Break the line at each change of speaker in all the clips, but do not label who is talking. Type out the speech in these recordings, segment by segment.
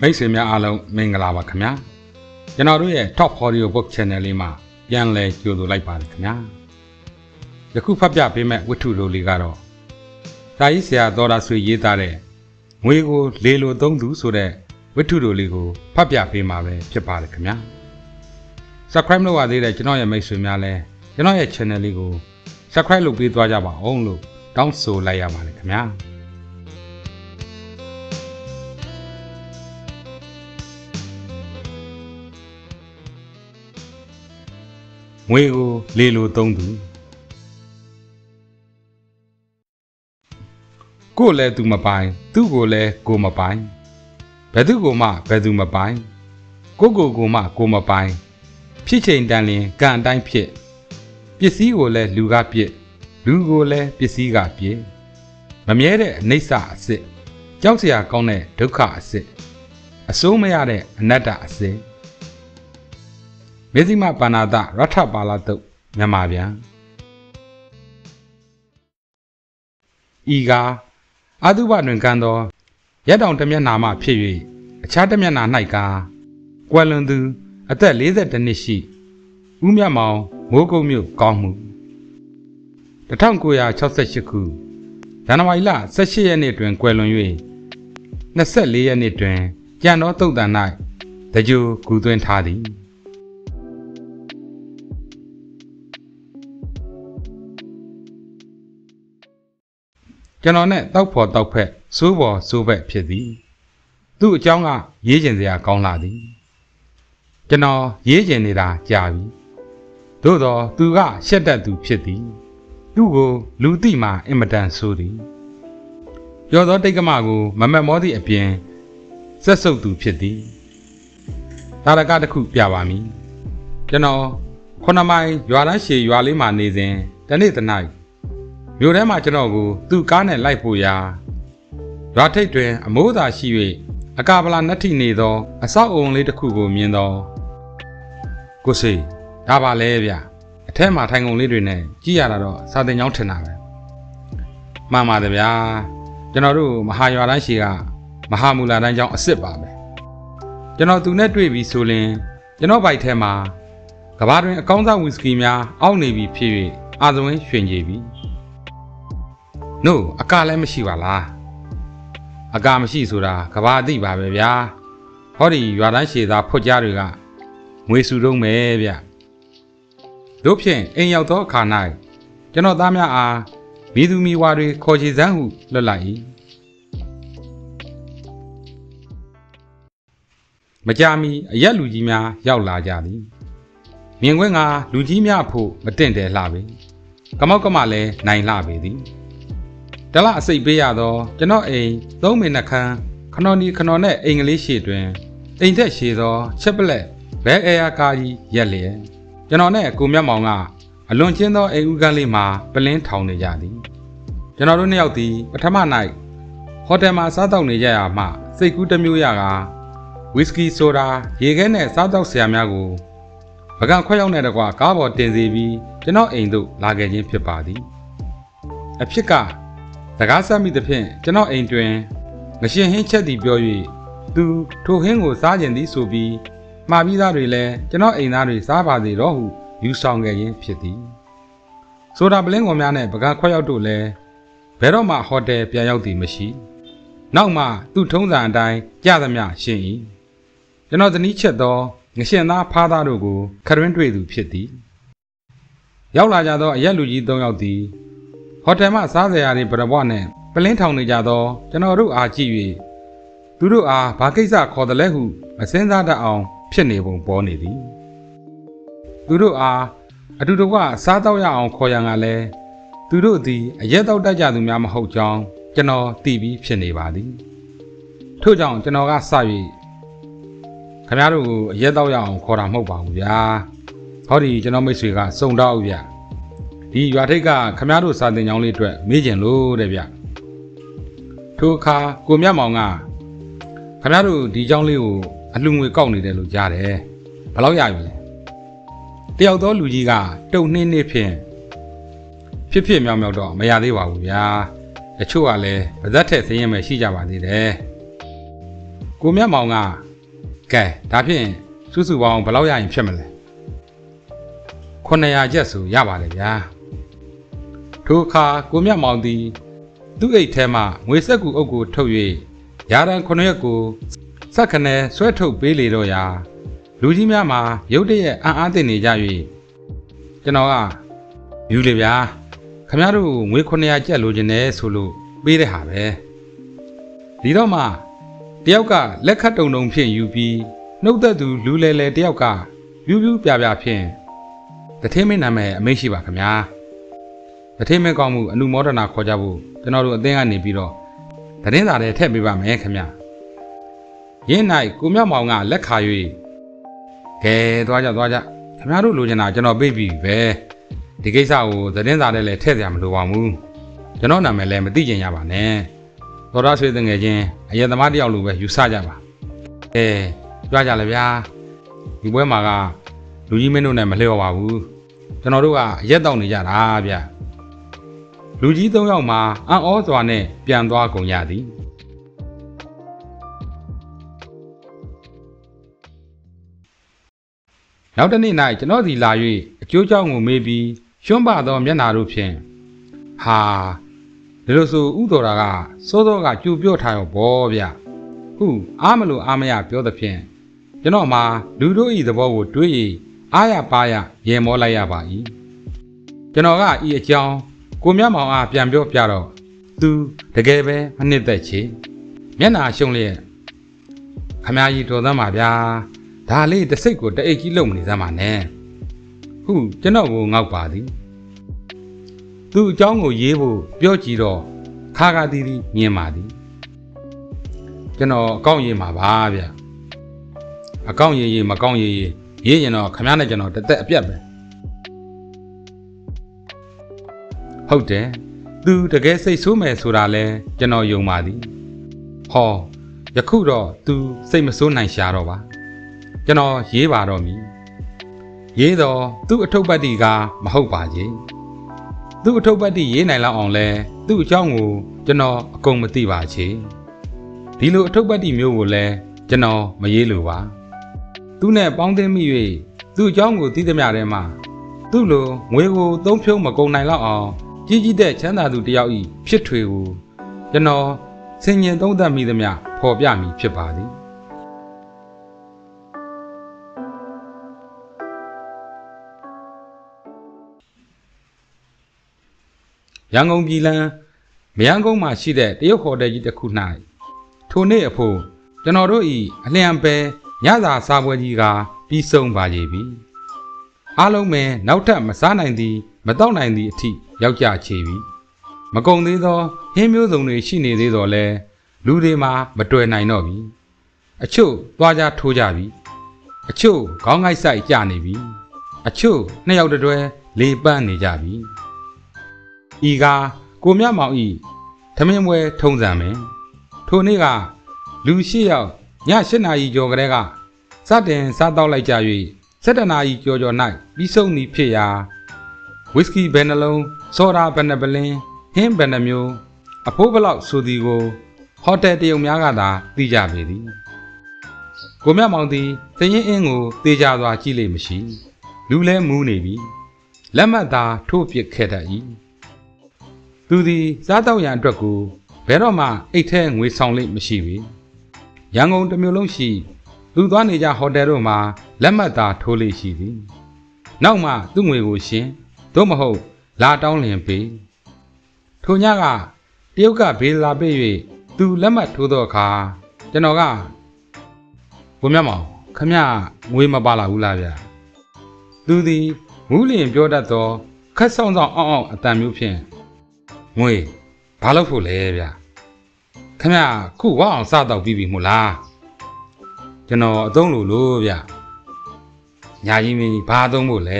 မိတ်ဆွေများအားလုံးမင်္ဂလာပါခင်ဗျာကျွန်တော်တို့ရဲ့ Top Audio Book Channel လေးမှာပြန်လည်ကြိုဆိုလိုက်ပါတယ်ခင်ဗျာယခုဖတ်ပြပေးမယ့်ဝတ္ထုလိုလေးကတော့တာကြီးဆရာသောတာဆွေရေးသားတဲ့ငွေကိုလေလိုသုံးသူဆိုတဲ့ဝတ္ထုလိုလေးကိုဖတ်ပြပေးမှာပဲဖြစ်ပါတယ်ခင်ဗျာ Subscribe လုပ်ရသေးတဲ့ကျွန်တော်ရဲ့မိတ်ဆွေများလည်းကျွန်တော်ရဲ့ channel လေးကို Subscribe လုပ်ပေးသွားကြပါအောင်လို့တောင်းဆိုလိုက်ရပါတယ်ခင်ဗျာငွေကိုလေလိုသုံးသူကိုယ်လည်းသူမပိုင်သူ့ကိုလည်းကိုမပိုင်ဘယ်သူကိုမှဘယ်သူမပိုင်ကိုမှကိုမပိုင်ဖြစ်ချိန်တန်လင်ကံအတိုင်းဖြစ်ပစ္စည်းကိုလည်းလူကပြစ်လူကိုလည်းပစ္စည်းကပြစ်မမြဲတဲ့အနိစ္စအစစ်ကြောက်စရာကောင်းတဲ့ဒုက္ခအစစ်အစိုးမရတဲ့အနတ္တအစစ်မေဇိမပါဏာတရထပါဠတုတ်မြန်မာပြန်ဤကားအတုပတွင်ကံသောရက်တောင်တစ်မျက်နှာမှဖြစ်၍အခြားတစ်မျက်နှာ၌ကားကွယ်လွန်သူအသက်42နှစ်ရှိဦးမြတ်မောင်မိုးကုတ်မြို့ကောင်းမှု1968ခုဇန်နဝါရီလ18ရက်နေ့တွင်ကွယ်လွန်၍24ရက်နေ့တွင်ကြံတော်သုတ်တန်၌တကြိုကူသွင်းထားသည်ကျွန်တော်နဲ့တောက်ဖော်တောက်ဖက်စိုးပေါ်စိုးဘက်ဖြစ်သည်သူ့အကြောင်းကရေးကျင်စရာကောင်းလာသည်ကျွန်တော်ရေးကျင်နေတာကြာပြီသို့တော့သူကရှက်တတ်သူဖြစ်သည်သူ့ကိုလူသိမှအင်မတန်ဆိုးသည်ရောသောတိတ်ကမကိုမမက်မောသည့်အပြင်ဆက်ဆုပ်သူဖြစ်သည်ဒါရကတစ်ခုပြပါမည်ကျွန်တော်9မိုင်ရွာတန်းရှည်ရွာလေးမှာနေစဉ်တနေ့တ၌မြို့ထဲမှာကျွန်တော်ကိုသူ့ကားနဲ့လိုက်ပို့ရာရွာထိပ်တွင်အမိုးသာရှိ၍အကာပလာနတ်ထိနေသောအဆောက်အုံလေးတစ်ခုကိုမြင်တော့ကိုစေဒါပါလဲဗျအထက်မှာထိုင်ကုန်လေးတွေနဲ့ကြည့်ရတာတော့စာတင်ကြောင်းထင်တာပဲမှန်ပါတယ်ဗျာကျွန်တော်တို့မဟာရွာတန်းရှည်ကမဟာမူလာတန်းကျောင်းအစ်စ်ပါပဲကျွန်တော်သူနဲ့တွေ့ပြီးဆိုရင်ကျွန်တော်ဘိုက်ထဲမှာကဘာတွင်အကောင်းစားဝီစကီများအောက်နေပြီဖြစ်၍အာသဝင်းရွှင်ကြည်ပြီနို့အကာလည်းမရှိပါလားအကာမရှိဆိုတာကဘာအသိပါပဲဗျာဟောဒီရွာတန်းရှည်သားဖွက်ကြားတွေကငွေစုတုံးမယ်ဗျတို့ဖြင့်အိမ်ရောက်သောအခါ၌ကျွန်တော်သားများအားမိသူမိဝါတွေခေါ်ချေစမ်းဟုလွတ်လိုက်၏မကြာမီအရက်လူကြီးများရောက်လာကြသည်မြင်ကွင်းကလူကြီးများဖို့မတင့်တယ်လှပေကမောက်ကမလည်းနိုင်လှပေသည်တလအစိတ်ပေးရသောကျွန်တော်အိမ်3မိနစ်ခန်းခနော်နီခနော်နဲ့အိမ်ကလေးရှေ့တွင်အိမ်သက်ရှည်သောချက်ပလက်ဘဲအဲယာကားကြီးရက်လျက်ကျွန်တော်နဲ့ကိုမြတ်မောင်ကအလွန်ကျဉ်းသောအိမ်ဦးကန်းလေးမှာပလင်းထောင်နေကြသည်ကျွန်တော်တို့နှစ်ယောက်သည်ပထမ၌ဟိုတယ်မှာစားတောက်နေကြရမှစိတ်ကူးတစ်မျိုးရကဝီစကီဆိုဒါရေခဲနဲ့စားတောက်ဆရာများကိုပကံခွက်ရောက်တဲ့တကွာကားပေါ်တင်စီပြီးကျွန်တော်အိမ်သို့လာခဲ့ခြင်းဖြစ်ပါသည်အဖြစ်ကစကားဆက်မိသဖြင့်ကျွန်တော်အိမ်တွင်ငရှင်ဟင်းချက်သည်ပြော၍သူထိုဟင်းကိုစားကျင်သည်ဆိုပြီးမှားပြီးသားတွေလည်းကျွန်တော်အိမ်သားတွေစားပါသေးတော့ဟုယူဆောင်ခဲ့ခြင်းဖြစ်သည်ဆိုတာပလင်းကောင်များနဲ့ပကံခွက်ရောက်တို့လည်းဘယ်တော့မှဟိုတယ်ပြန်ရောက်သည်မရှိနောက်မှသူ့ထုံးစံအတိုင်းကြသမျှရှင်း၏ကျွန်တော်ဇနီးချက်သောငရှင်သားဖားသားတို့ကိုခရင်းတွေ့သူဖြစ်သည်ရောက်လာကြသောအရက်လူကြီး3ယောက်သည်ဟိုတယ်မှစားစရာတွေပြပွားနဲ့ပလင်းထောင်နေကြသောကျွန်တော်တို့အားကြည့်၍သူတို့အားဘာကိစ္စခေါ်တယ်လဲဟုမစင်းစားတတ်အောင်ဖြစ်နေပုံပေါ်နေသည်သူတို့အားအတူတကွစားတော့ရအောင်ခေါ်ရန်ကလည်းသူတို့သည်အရက်တော့တတ်ကြသူများမဟုတ်ကြောင်းကျွန်တော်သိပြီးဖြစ်နေပါသည်ထို့ကြောင့်ကျွန်တော်ကစ၍ခင်ဗျားတို့ကိုအရက်တော့ရအောင်ခေါ်တာမဟုတ်ပါဘူးဗျာဟောဒီကျွန်တော်မိတ်ဆွေကစုံတော့ဗျဒီရွာထိပ်ကခမရတို့စာတင်ကြောင်းလေးအတွက်မေးကျင်လို့တဲ့ဗျထိုအခါကိုမြတ်မောင်ကခမရတို့ဒီကြောင်းလေးကိုအလှငွေကောက်နေတယ်လို့ကြားတယ်ဘယ်လောက်ရပြီလဲတယောက်သောလူကြီးကတုံနှင်းနှင်းဖြင့်ဖြစ်မြောက်မြောက်တော့မရသေးပါဘူးဗျာတချို့ကလည်းဗဇက်ထက်ဆင်းရဲမယ်ရှိကြပါသေးတယ်ကိုမြတ်မောင်ကကဲဒါဖြင့်စုစုပေါင်းဘယ်လောက်ရရင်ဖြစ်မလဲ900ကျပ်ဆိုရပါလေဗျာထိုအခါကိုမြတ်မောင်သည်သူ့အိတ်ထဲမှငွေစက်ကူအုပ်ကိုထုတ်၍ရာတန်9ရက်ကိုစက်ခနဲဆွဲထုတ်ပေးလေတော့ရာလူကြီးများမှာရုတ်တရက်အံ့အားသင့်နေကြ၍ကျွန်တော်ကယူလေဗျာခင်ဗျားတို့ငွေ900ကျပ်လိုချင်တယ်ဆိုလို့ပေးတဲ့ဟာပဲဒီတော့မှတယောက်ကလက်ခတ်တုံတုံဖြင့်ယူပြီးနှုတ်သက်သူလူလဲလဲတယောက်ကပြူးပြူးပြပြဖြင့်တထင်းမင်းနာမည်အမိန့်ရှိပါခင်ဗျာတထင်းမင်းကောင်းမှုအနုမောဒနာခေါ်ကြဖို့ကျွန်တော်တို့အသင်းကနေပြီးတော့သတင်းစာတွေထည့်ပေးပါမယ်ခင်ဗျရင်း၌ကိုမြောက်မောင်ကလက်ခါ၍ကဲသွားကြခင်ဗျားတို့လိုချင်တာကျွန်တော်ပေးပြီပဲဒီကိစ္စကိုသတင်းစာတွေလည်းထည့်စရာမလိုပါဘူးကျွန်တော်နာမည်လည်းမသိချင်ရပါနဲ့တော်သားဆွေးတငယ်ချင်းအရက်သမားတယောက်လိုပဲယူဆကြပါကြွားကြလေဗျာဒီပွဲမှာကလူကြီးမင်းတို့နဲ့မလျော်ပါဘူးကျွန်တော်တို့ကအရက်တောက်နေကြတာဗျလူကြီး3ယောက်မှာအံ့ဩစွာနဲ့ပြန်သွားကုန်ရသည်နောက်တစ်နေ့၌ကျွန်တော်စီလာ၍အကျိုးကြောင့်ကိုမေးပြီးရွှွန့်ပသောမျက်နာတို့ဖြင့်ဟာဒီလိုဆိုဥတော်တာကစိုးစောကကြူပြော့ထားရောဘောဗျဟုအားမလို့အားမရပြောသဖြင့်ကျွန်တော်မှာလူတို့ဤသဘောကိုတွေး၍အားရပါရရေမောလိုက်ရပါ၏ကျွန်တော်ကဤအကြောင်းကိုမြတ်မောင်အားပြန်ပြောပြတော့သူတကယ်ပဲမနှစ်သက်ချေမျက်နာရှုံးလျက်ခမကြီးတော်သမ်းပါဗျာဒါလေးတစ်စိတ်ကိုတအိတ်ကြီးလုံမနေစမ်းပါနဲ့ဟုကျွန်တော်ကိုငေါက်ပါသည်သူ့အကြောင်းကိုရေးဖို့ပြောကြည့်တော့ခါခါတီးတီးမြင်ပါသည်ကျွန်တော်အကောင့်ရေးမှာပါဗျအကောင့်ရေးမကောင့်ရေးရင်တော့ခမည်းနဲ့ကျွန်တော်တသက်အပြတ်ပဲဟုတ်တယ်သူတကယ်စိတ်ဆိုးမယ်ဆိုတာလဲကျွန်တော်ယုံပါသည်ဟောယခုတော့သူစိတ်မဆိုးနိုင်ရှာတော့ပါကျွန်တော်ရေးပါတော့မည်ရေးတော့သူ့အထုပ်ပတ်တီကမဟုတ်ပါကြီးသူ့အထုပ်ပတ်တီရေးနိုင်လောက်အောင်လဲသူ့အကြောင်းကိုကျွန်တော်အကုန်မသိပါချေဒီလိုအထုပ်ပတ်တီမျိုးကိုလဲကျွန်တော်မရေးလို့ပါသူနဲ့ပေါင်းသိမိ၍သူ့အကြောင်းကိုသိသမျှထဲမှာသူ့လိုငွေကိုသုံးဖြုံးမကုန်နိုင်လောက်အောင်ကြီးကြီးတဲ့ချမ်းသာသူတယောက်ဤဖြစ်ထွေကိုကျွန်တော်ဆင်ញင်သုံးသပ်မိသမျှဖော်ပြမိဖြစ်ပါသည်ရန်ကုန်ပြည်လန်းမယန်းကုန်းမှာရှိတဲ့တရုတ်ဟိုတယ်ကြီးတစ်ခု၌ထိုနေ့အဖို့ကျွန်တော်တို့ဤအလျံပဲညစာစားပွဲကြီးကပြီးဆုံးပါကြပြီအားလုံးပဲနောက်ထပ်မစားနိုင်သည်မတောက်နိုင်သည်အထိရောက်ကြချေပြီမကုံသေးသောဟင်းမျိုးစုံတွေရှိနေသေးတော့လဲလူတွေမှာမတွေ့နိုင်တော့ပြီအချို့သွားကြထိုးကြပြီအချို့ခေါင်းငိုက်ဆိုင်ကြနေပြီအချို့နှစ်ယောက်တည်းလေပန်းနေကြပြီဤကကိုမြတ်မောင်ဤသမင်းပွဲထုံးစံမယ်ထိုနေ့ကလူ8ယောက်ည8နာရီကျော်ကလေးကစတင်စားတောက်လိုက်ကြ၍7နာရီကျော်၌ပြီးဆုံးသည်ဖြစ်ရာဝစ်စကီဘယ်နှလုံးဆော်ဒါဘယ်နှပလင်းဟင်းဘယ်နှမျိုးအဖိုးဘလောက်ဆိုသည်ကိုဟိုတယ်တရုံများကသာသိကြပေသည်ကိုမြတ်မောင်သည်သရင်အင်းကိုတေးကြစွာကြည့်လိမ့်မရှိလူလဲမူးနေပြီလက်မှတ်သာထိုးပစ်ခဲ့တတ်၏သူသည်စားတောက်ရန်အတွက်ကိုဘယ်တော့မှအိတ်ထဲငွေဆောင်လိမ့်မရှိပြီရန်ကုန်တစ်မြို့လုံးရှိလူသွားနေကြဟိုတယ်တို့မှာလက်မှတ်သာထိုးလိမ့်ရှိသည်နောက်မှသူ့ငွေကိုရှင်းသို့မဟုတ်လာတောင်းလျင်ပေးထိုညကတရုတ်ကဘေးလာပေး၍သူလက်မှတ်ထိုးသောအခါကျွန်တော်ကကိုမြတ်မောင်ခမငွေမပါလာဘူးလားဗျသူသည်မူးလျင်ပြောတတ်သောခက်ဆောင်ဆောင်အောင့်အတန်မျိုးဖြင့်ငွေဘာလို့ဖို့လဲဗျခမခုဝအောင်စားတော့ပြီးပြီမို့လားကျွန်တော်အသုံးလို့ဗျညာကြီးမင်းဘာအသုံးဖို့လဲ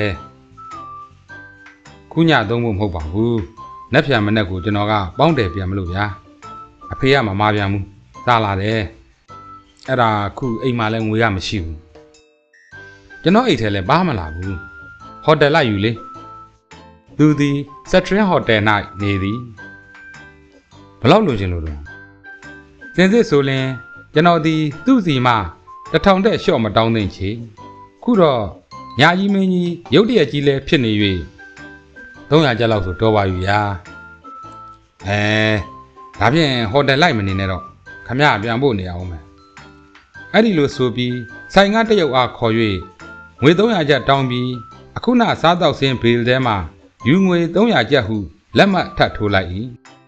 ခုညအသုံးဖို့မဟုတ်ပါဘူးနက်ဖြန်မနဲ့ကိုကျွန်တော်ကပေါင်းတယ်ပြန်မလို့ဗျာအဖေကမမပြန်ဘူးစားလာတယ်အဲ့ဒါခုအိမ်မှာလည်းငွေရမရှိဘူးကျွန်တော်အိတ်ထဲလည်းဘာမှမလာဘူးဟိုတယ်လိုက်ယူလေသူသည်ဆက်ထရင်းဟိုတယ်၌နေသည်ဘလောက်လိုချင်လို့တော့စင်စစ်ဆိုရင်ကျွန်တော်ဒီသူ့စီမှာ1000တက်လျှော့မတောင်းသိမ့်ချေခုတော့ညာကြီးမင်းကြီးရုတ်တရက်ကြီးလဲဖြစ်နေ၍300ကျပ်လောက်ဆိုတော်ပါပြီရာဒါဖြင့်ဟိုတယ်လိုက်မနေနဲ့တော့ခမရပြန်ဖို့နေအောင်မယ်အဲ့ဒီလိုဆိုပြီးဆိုင်ကတရုတ်အားခေါ်၍ငွေ300ကျပ်တောင်းပြီးအခုနစားတော့စင်းဘေးထဲမှာယူငွေ300ကျပ်ဟုလက်မှတ်ထပ်ထိုးလိုက်၏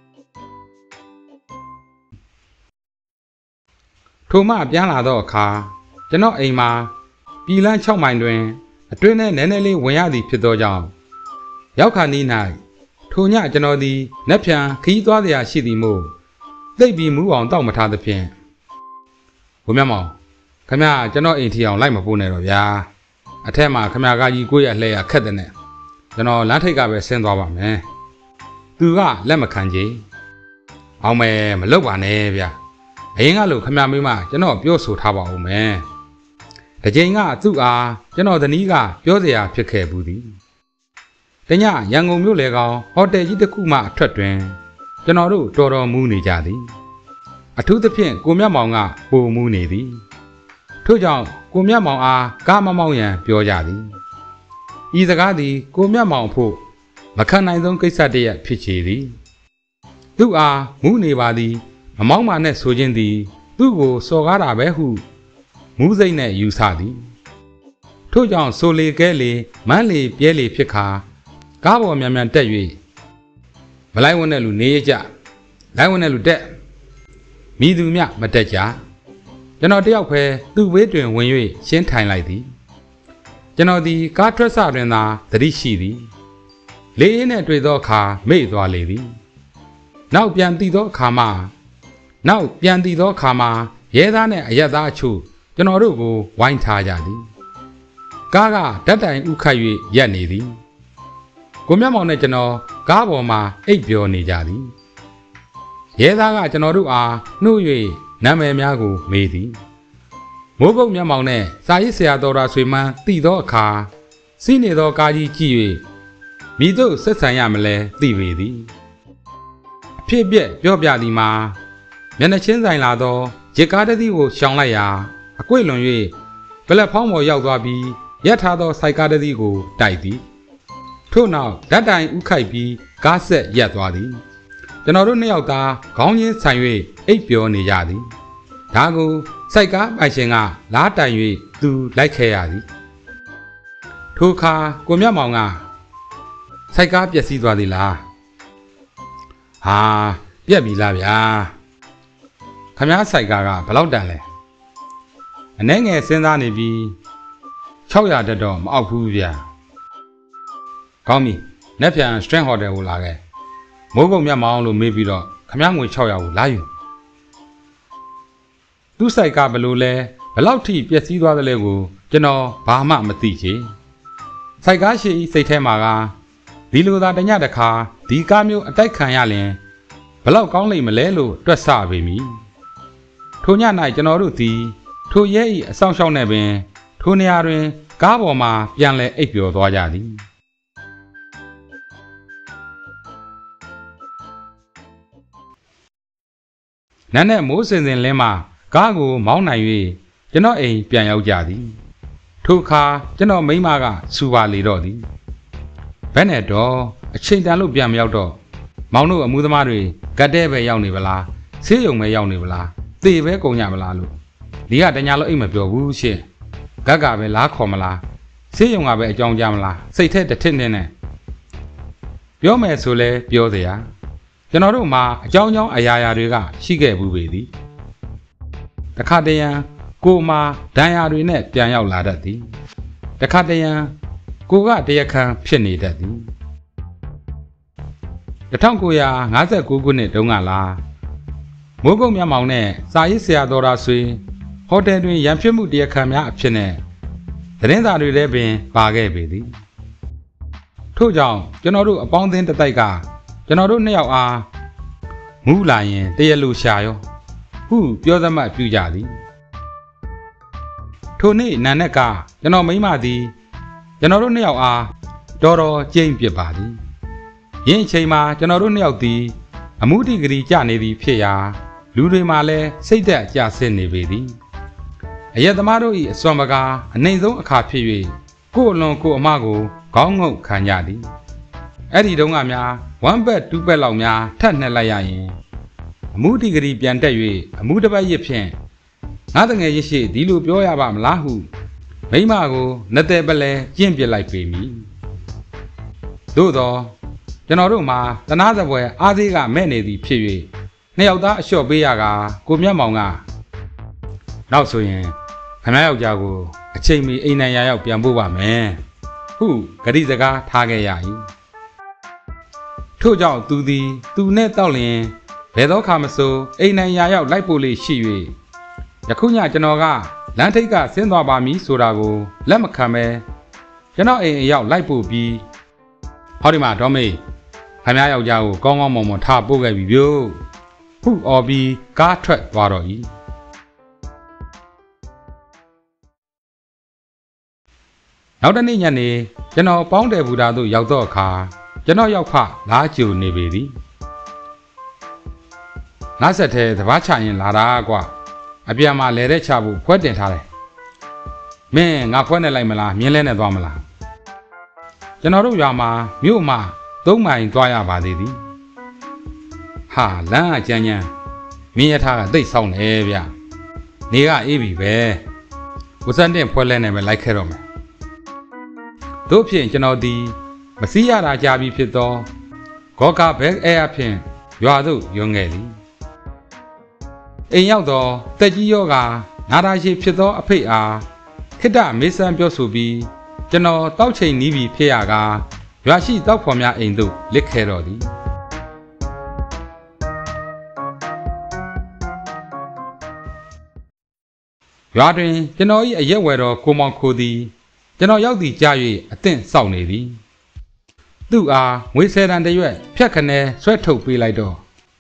ထိုမှပြန်လာတော့အခါကျွန်တော်အိမ်မှာပြည်လန်း6မိုင်တွင်အတွင်းထဲနည်းနည်းလေးဝင်ရသည်ဖြစ်သောကြောင့်ရောက်ခါနီး၌ထိုညကျွန်တော်သည်နက်ဖြန်ခီးသွားစရာရှိသည်မို့သိပ်ပြီးမူးအောင်တောက်မထားသဖြင့်ဘုမြတ်မောင်ခမရကျွန်တော်အိမ်ထီအောင်လိုက်မပို့နဲ့တော့ဗျာအထက်မှာခမရကကြီးကိုရလှဲရခက်တဲ့နဲ့ကျွန်တော်လမ်းထိပ်ကပဲဆင်းသွားပါမယ်သူကလက်မခံကြအောင်မယ်မလုပ်ပါနဲ့ဗျာအရင်ကလို့ခမရမိမကျွန်တော်ပြောဆိုထားပါဦးမယ်တကြိမ်ကသူ့အားကျွန်တော်ဇနီးကပြောစရာဖြစ်ခဲ့ဘူးသည်တညရန်ကုန်မြို့လေကောင်ဟိုတယ်ကြီးတစ်ခုမှအထွက်တွင်ကျွန်တော်တို့တော်တော်မူးနေကြသည်အထူးသဖြင့်ကိုမြတ်မောင်ကပိုမူးနေသည်ထို့ကြောင့်ကိုမြတ်မောင်အားကားမမောင်းရန်ပြောကြသည်ဤစကားသည်ကိုမြတ်မောင်ဖို့မခံနိုင်ဆုံးကိစ္စတည်းဖြစ်ချေသည်သူအားမူးနေပါသည်မမောင်းပါနဲ့ဆိုခြင်းသည်သူ့ကိုစော်ကားတာပဲဟုမူးစိတ်နဲ့ယူဆသည်ထို့ကြောင့်ဆိုလေကဲလေမန်းလေပြဲလေဖြစ်ခါကားပေါ်မြန်မြန်တက်၍မလိုက်ဝင်တဲ့လူနေရကြလိုက်ဝင်တဲ့လူတက်မိသူမြမတက်ကြကျွန်တော်တယောက်ပဲသူ့ဝေးတွင်ဝင်၍ရှင်းထိုင်လိုက်သည်ကျွန်တော်သည်ကားထွက်ဆတွင်သာသတိရှိသည်လေအေးနှင့်တွေ့သောအခါမေ့သွားလေသည်နောက်ပြန်တည်သောအခါမှရဲသားနှင့်အရက်သားအချို့ကျွန်တော်တို့ကိုဝိုင်းထားကြသည်ကားကဓာတ်တိုင်ဥခတ်၍ရက်နေသည်ကိုမြတ်မောင်နဲ့ကျွန်တော်ကားပေါ်မှာအိပ်ပျော်နေကြသည်ရဲသားကကျွန်တော်တို့အားနှုတ်၍နာမည်များကိုမေးသည်မိုးကုတ်မြတ်မောင်နဲ့စာရေးဆရာတော်ရာဆွေမန်းတည်သောအခါစီးနေသောကားကြီးကြည့်၍မိတို့ဆက်ဆံရမလဲသိပေသည်အဖြစ်ပြက်ပြောပြသည်မှာမျက်နှာချင်းဆိုင်လာသောရစ်ကားတစ်စီးကိုရှောင်လိုက်ရာအကွေ့လွန်၍ပလက်ဖောင်းပေါ်ရောက်သွားပြီးရက်ထားသောစိုက်ကားတစ်စီးကိုတိုက်သည်ထို့နောက်ဓာတ်တိုင်ဥခိုက်ပြီးကားဆက်ရက်သွားသည်ကျွန်တော်တို့နှစ်ယောက်သားခေါင်းချင်းဆိုင်၍အိပ်ပျော်နေကြသည်ဒါကိုစိုက်ကားပိုင်ရှင်ကလားတိုင်၍သူလိုက်ခဲ့ရသည်ထိုအခါကိုမြတ်မောင်ကစိုက်ကားပျက်စီးသွားသည်လားဟာပြက်ပြီလားဗျာခမားစိုက်ကားကဘလောက်တန်လဲအနှဲငယ်စဉ်းစားနေပြီး600တက်တော့မအောက်ဘူးဗျာကောင်းပြီနေ့ပြန် Strand Hotel ကိုလာခဲ့မိုးကုတ်မြတ်မောင်လို့မေးပြီးတော့ခမားငွေ600ကိုလာယူသူ့စိုက်ကဘလို့လဲဘလောက်ထိပျက်စီးသွားတယ်လဲကိုကျွန်တော်ဘာမှမသိချေစိုက်ကားရှိစိတ်ထဲမှာကဒီလိုသာတညတခါဒီကားမျိုးအတိုက်ခံရရင်ဘလောက်ကောင်းလိမ့်မလဲလို့တွက်ဆပေမိထိုည၌ကျွန်တော်တို့သည်ထိုရဲ၏အဆောင်ရှောက်နဲ့ပင်ထိုနေရာတွင်ကားပေါ်မှာပြန်လဲအိပ်ပျော်သွားကြသည်နန်းနဲ့မိုးစင်စင်လင်းမှကားကိုမောင်းနိုင်၍ကျွန်တော်အိမ်ပြန်ရောက်ကြသည်ထိုအခါကျွန်တော်မိန်းမကစူပါလေတော့သည်ဘယ်နဲ့တော့အချိန်တန်လို့ပြန်မရောက်တော့မောင်တို့အမှုသမားတွေဂတ်တဲပဲရောက်နေပလားဆေးရုံပဲရောက်နေပလားသေပဲကုန်ကြမလားလို့ဒီကတညာလို့အိမ်မပြောဘူးရှင့်ဂတ်ကပဲလားခေါ်မလားဆေးရုံကပဲအကြောင်းကြားမလားစိတ်ထဲတစ်ထစ်နဲ့ပြောမယ်ဆိုလဲပြောစရာကျွန်တော်တို့မှာအကြောင်းအရာတွေကရှိခဲ့ဘူးပေသည်တခါတရံကိုမှာဒဏ်ရာတွေနဲ့ပြန်ရောက်လာတတ်သည်တခါတရံကိုကတရားခံဖြစ်နေတတ်သည်1959ခုနှစ်တုန်းကလားမိုးကုတ်မြတ်မောင်နဲ့စာရေးဆရာတော်ရာဆွေဟိုတယ်တွင်ရန်ဖြစ်မှုတရားခံများအဖြစ်နဲ့သတင်းစာတွေထဲပင်ပါခဲ့ပေသည်ထို့ကြောင့်ကျွန်တော်တို့အပေါင်းအသင်းတစ်တိုက်ကကျွန်တော်တို့နှစ်ယောက်အားမူးလာရင်တရလို့ရှာရောဟုပြောသမှတ်ပြုကြသည်ထိုနေ့နန်းနက်ကကျွန်တော်မိန်းမသည်ကျွန်တော်တို့နှစ်ယောက်အားတော်တော်ကြိမ်ပစ်ပါသည်ယင်းအချိန်မှာကျွန်တော်တို့နှစ်ယောက်သည်အမှုတိဂရီကြနေသည်ဖြစ်ရာလူတွေမှာလည်းစိတ်သက်ကြဆင်းနေပေသည်အရက်သမားတို့၏အစွမ်းပကားအနှိမ်ဆုံးအခါဖြစ်၍ကိုယ်အလွန်ကိုယ်အမကိုခေါင်းငုပ်ခံကြသည်အဲ့ဒီတုန်းကများ1 ဘက်2 ဘက်လောက်များထပ်နှက်လိုက်ရရင်အမှုဒီဂရီပြန်တက်၍အမှုတစ်ပတ်ရစ်ဖြင့်ငါတငယ်ရရှိဒီလိုပြောရပါမလားဟုမိမကိုနှစ်သက်ပလဲကျင့်ပြလိုက်ပေမည်သို့သောကျွန်တော်တို့မှာတနာစပွဲအားသေးကမဲ့နေသည်ဖြစ်၍နှစ်ယောက်သားအလျှော့ပေးရကကိုမြတ်မောင်ကနောက်ဆိုရင်ခမယောက်ျားကိုအချိန်မီအိမ်နိုင်ရရောက်ပြန်ပို့ပါမယ်ဟုဂတိစကားထားခဲ့ရ၏ထို့ကြောင့်သူသည်သူနဲ့တောက်လျင်ဘယ်သောခါမဆိုအိမ်နိုင်ရရောက်လိုက်ပို့လေရှိ၍ယခုညကျွန်တော်ကလမ်းထိပ်ကဆင်းသွားပါမည်ဆိုတာကိုလက်မခံပဲကျွန်တော်အိမ်အရောက်လိုက်ပို့ပြီးဟောဒီမှာဒေါ်မေခမယောက်ျားကိုကောင်းကောင်းမွန်မွန်ထားပို့ခဲ့ပြီဗျို့ဟုအော်ပြီးကားထွက်သွားတော့၏နောက်တနေ့ညနေကျွန်တော်ပေါင်းတယ်ဘူတာသို့ရောက်တော့အခါကျွန်တော်ရောက်ဖလားကြိုနေပေသည်ငါဆက်ထဲတပားချရင်လာတာကွာအပြန်မှာလဲတဲ့ချဖို့ဖွဲတင်ထားတယ်မင်းငါဖွဲနဲ့လိုက်မလားမြင်းလဲနဲ့သွားမလားကျွန်တော်တို့ရွာမှာမြို့မှာ3 မိုင်သွားရပါသေးသည်ဟာလမ်းအကြမ်းကြမ်းမင်းရထားကတိတ်ဆောင်းနေဗျနေကအေးပြီပဲဝစံတင်ဖွဲလဲနဲ့ပဲလိုက်ခဲ့တော့မယ်တို့ဖြင့်ကျွန်တော်ဒီမစည်းရတာကြာပြီဖြစ်သောဂေါကာဘဲအဲအဖြင့်ရွာသို့ယွန်းခဲ့သည်အိမ်ရောက်သောတက်ကြီးရောဂါနာတာရှိဖြစ်သောအဖိတ်အားခိတ္တမေးစမ်းပြောဆိုပြီးကျွန်တော်တောက်ချိန်နီးပြီဖြစ်ရကာရွာရှိတောက်ဖော်များအိမ်သို့လစ်ခဲ့တော်သည်ရွာတွင်ကျွန်တော်၏အရက်ဝယ်တော်ကိုမောင်ခိုသည်ကျွန်တော်ရောက်သည့်ကြား၍အသင့်စောင့်နေသည်သူ့အားငွေ10 တန်တရွက်ဖြတ်ခနဲဆွဲထုတ်ပေးလိုက်တော့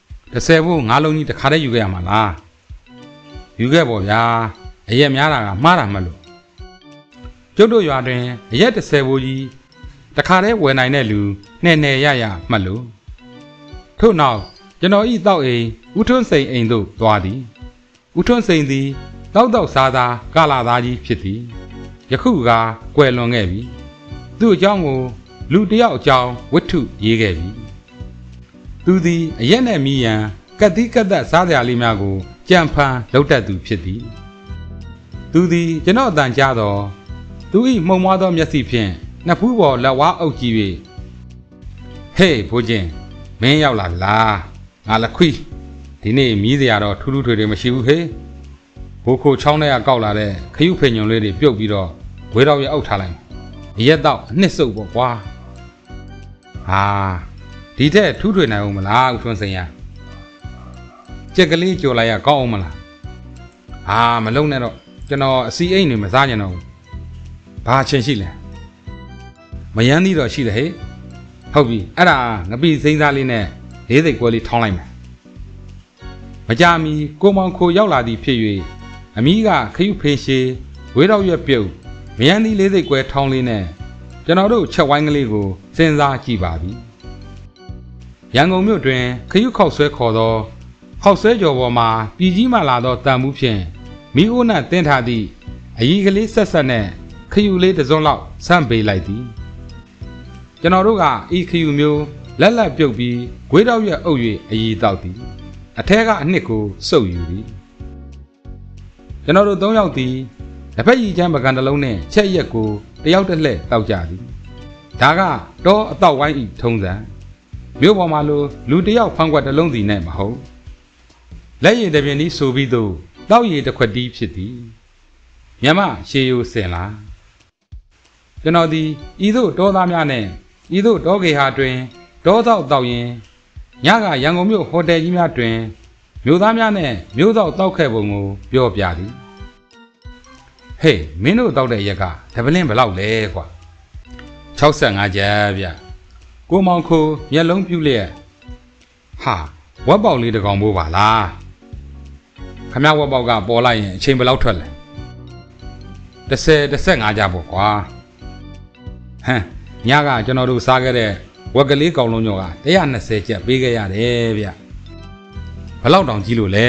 30ဖို့9 လုံးကြီးတစ်ခါတည်းယူခဲ့ရမှာလားယူခဲ့ပေါ့ဗျာအရက်များတာကမှားတာမလို့ကျုပ်တို့ရွာတွင်အရက်30ဖို့ကြီးတစ်ခါတည်းဝယ်နိုင်တဲ့လူနဲ့ရမှတ်လို့ထို့နောက်ကျွန်တော်ဤတောက်အိမ်ဦးထွန်းစိန်အိမ်သို့သွားသည်ဦးထွန်းစိန်သည်တောက်စားသားကလာသားကြီးဖြစ်သည်ယခုကကွယ်လွန်ခဲ့ပြီသူ့အကြောင်းကိုလူတယောက်အကြောင်းဝတ္ထုရေးခဲ့ပြီသူသည်အရက်နဲ့မီးရန်ကတ်သီးကတ်သက်စားစရာလေးများကိုကြံဖန်လုပ်တတ်သူဖြစ်သည်သူသည်ကျွန်တော်အတန်ကြားသောသူ၏မှုံမွားသောမျက်စိဖြင့်နှစ်ဖူးပေါ်လက်ဝါးအုပ်ကြည့်၍ဟေးဘိုးချင်းမင်းရောက်လာလားငါလက်ခွီးဒီနေ့မီးစရာတော့ထူးထူးထွေထွေမရှိဘူးဟေးဘိုးခိုချောင်းထဲကကောက်လာတဲ့ခရုဖိညုံလေးတွေပြုတ်ပြီးတော့ဝေးတော့ရအုပ်ထားလိုက်အရက်တော့အနှစ်စုပ်ပေါ့ကွာဟာဒီထက်ထူးထွေနိုင်အောင်မလားဦးထွန်းစိန်ရကြက်ကလေးကြော်လိုက်ရကောင်းအောင်မလားဟာမလုံးနဲ့တော့ကျွန်တော်အစီအိမ်နေမစားကြတော့ဘူးဘာချင်းရှိလဲမယမ်းသီးတော့ရှိတယ်ဟဲ့ဟုတ်ပြီအဲ့ဒါငပိစိမ့်စားလေးနဲ့လေးစိတ်ကွဲလေးထောင်းလိုက်မယ်မကြမီကိုမောင်ခိုရောက်လာသည်ဖြစ်၍အမီးကခရုဖေးရှည်ဝေးတော့ရွက်ပြုတ်မယမ်းသီးလေးစိတ်ကွဲထောင်းလေးနဲ့ကျွန်တော်တို့ချက်ဝိုင်းကလေးကိုစဉ်းစားကြည့်ပါပြီရန်ကုန်မြို့တွင်ခရုခောက်ဆွဲခေါ်သောခောက်ဆွဲကြော်ပေါ်မှာပြည်ကြီးမှလာသောတန်မှုဖြင့်မိအိုးနှံတင်းထားသည့်အကြီးကလေးဆက်ဆက်နဲ့ခရုလေးတစ်စုံလောက်ဆန့်ပေးလိုက်သည်ကျွန်တော်တို့ကဤခရုမျိုးလက်လက်ပြုတ်ပြီးဂွေးတော့ရွက်အုပ်၍အည်တောက်သည်အထက်ကအနှစ်ကိုစုပ်ယူသည်ကျွန်တော်တို့3 ယောက်သည်တစ်ဖက်ရီချမ်းပကံတစ်လုံးနှင့်ချက်ရက်ကိုတယောက်တစ်လှည့်တောက်ကြသည်ဒါကတော့အတော့ဝိုင်းဤထုံးစံမြို့ပေါ်မှာလူတယောက်ဖန်ခွက်တစ်လုံးစီနဲ့မဟုတ်လက်ရည်တပြင်းဤဆိုပြီးသို့တောက်ရည်တစ်ခွက်တီးဖြစ်သည်မြမရှေးရိုးစင်လားကျွန်တော်သည်ဤသို့တောသားများနဲ့ဤသို့တောကေဟာတွင်တောသောက်တောက်ရင်ညကရန်ကုန်မြို့ဟိုတယ်ကြီးများတွင်မြို့သားများနဲ့မြို့သောက်တောက်ခဲ့ပုံကိုပြောပြသည်ဟေးမင်းတို့တောက်တဲ့ရက်ကတပလင်းဘလောက်လဲကွာ65ကျပ်ဗျကိုမောင်ခိုမျက်လုံးပြူလျက်ဟာဝက်ပေါက်လေးတစ်ကောင်မိုးပါလားခမဝက်ပေါက်ကပေါ်လိုက်ရင်အချိန်ဘယ်လောက်ထွက်လဲ35ကျပ်ပေါ့ကွာဟမ်ညကကျွန်တော်တို့စားခဲ့တဲ့ဝက်ကလေးကောင်လုံးညောက120ကျပ်ပေးခဲ့ရတယ်ဗျဘလောက်တောင်ကြီးလို့လဲ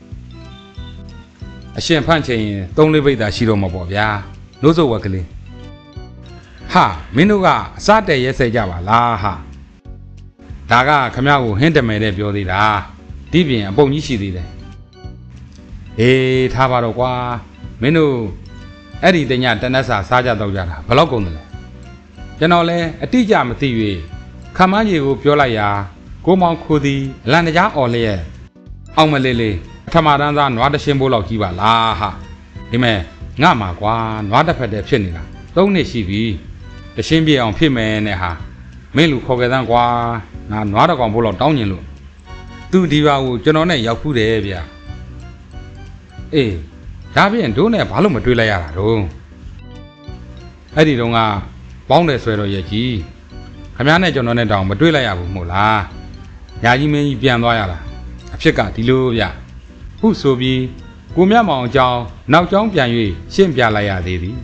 အရှင်ဖန့်ချင်ရင်3-4ပိတ်သာရှိတော့မှာပေါ့ဗျာနိုးစိုးဝက်ကလေးဟာမင်းတို့ကအစားတဲရဲဆဲကြပါလားဟာဒါကခမရကိုဟင်းတမယ်တဲ့ပြောသေးတာဒီပြင်အပုံကြီးရှိသေးတယ်အေးထားပါတော့ကွာမင်းတို့အဲ့ဒီတညတနက်စာစားကြတော့ကြတာဘယ်လောက်ကုန်တယ်လဲကျွန်တော်လဲအတိအကျမသိ၍ခမန်းကြီးကိုပြောလိုက်ရာကိုမောင်ခိုသည်အလန်တကြားអော်လျက်အောင်မလေးလေးပထမတန်းသားနွားတရှင်းဘိုးလောက်ကြီးပါလားဟာဒီမဲ့ငါမှာကွာနွားတစ်ဖက်တည်းဖြစ်နေတာ3နှစ်ရှိပြီတရှင်းပြေအောင်ဖြစ်မယ်နဲ့ဟာမင်းလူခေါ်ခဲ့သန်းကွာငါနွားတစ်ကောင်ဘိုးလောက်တောင်းညင်လို့သူဒီပါကိုကျွန်တော်နဲ့ရောက်ဖူးတယ်ဗျအေးဒါပြင်တို့နဲ့ဘာလို့မတွေ့လိုက်ရတာတော့အဲ့ဒီတော့ကပေါင်းတယ်ဆွဲတော့ရဲ့ကြီးခမည်းနဲ့ကျွန်တော်နဲ့တောင်မတွေ့လိုက်ရဘူးမို့လားညာကြီးမင်းကြီးပြန်သွားရတာအဖြစ်ကဒီလိုဗျခုဆိုပြီးကိုမြတ်မောင်အကြောင်းနောက်ကျောင်းပြန်၍ရှင်းပြလိုက်ရသေးသည်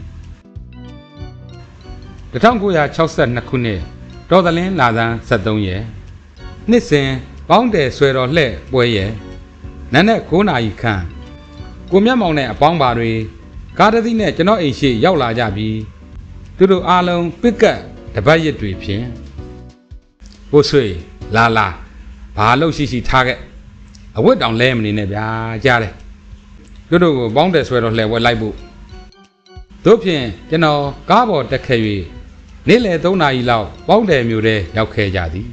1962ခုနှစ်တော်သလင်းလာသန်း73ရက်နှစ်စဉ်ပေါင်းတယ်ဆွဲတော်လှဲ့ပွဲရဲ့နက်နက်9နာရီခန့်ကိုမြတ်မောင်နဲ့အပေါင်းပါတွေကားတစ်စီးနဲ့ကျွန်တော်အိမ်ရှိရောက်လာကြပြီးသူတို့အားလုံးပစ်ကတ်တပတ်ရစ်တွေဖြင့်ကိုဆွေလာဘာလို့ရှိထားခဲ့အဝတ်တောင်လဲမနေနဲ့ဗျာကြားတယ်သူတို့ကိုပေါင်းတယ်ဆွဲတော့လှဲဝဲလိုက်ဖို့တို့ဖြင့်ကျွန်တော်ကားပေါ်တက်ခဲ့၍နေ့လယ်3နာရီလောက်ပေါင်းတယ်မျိုးထဲရောက်ခဲ့ကြသည်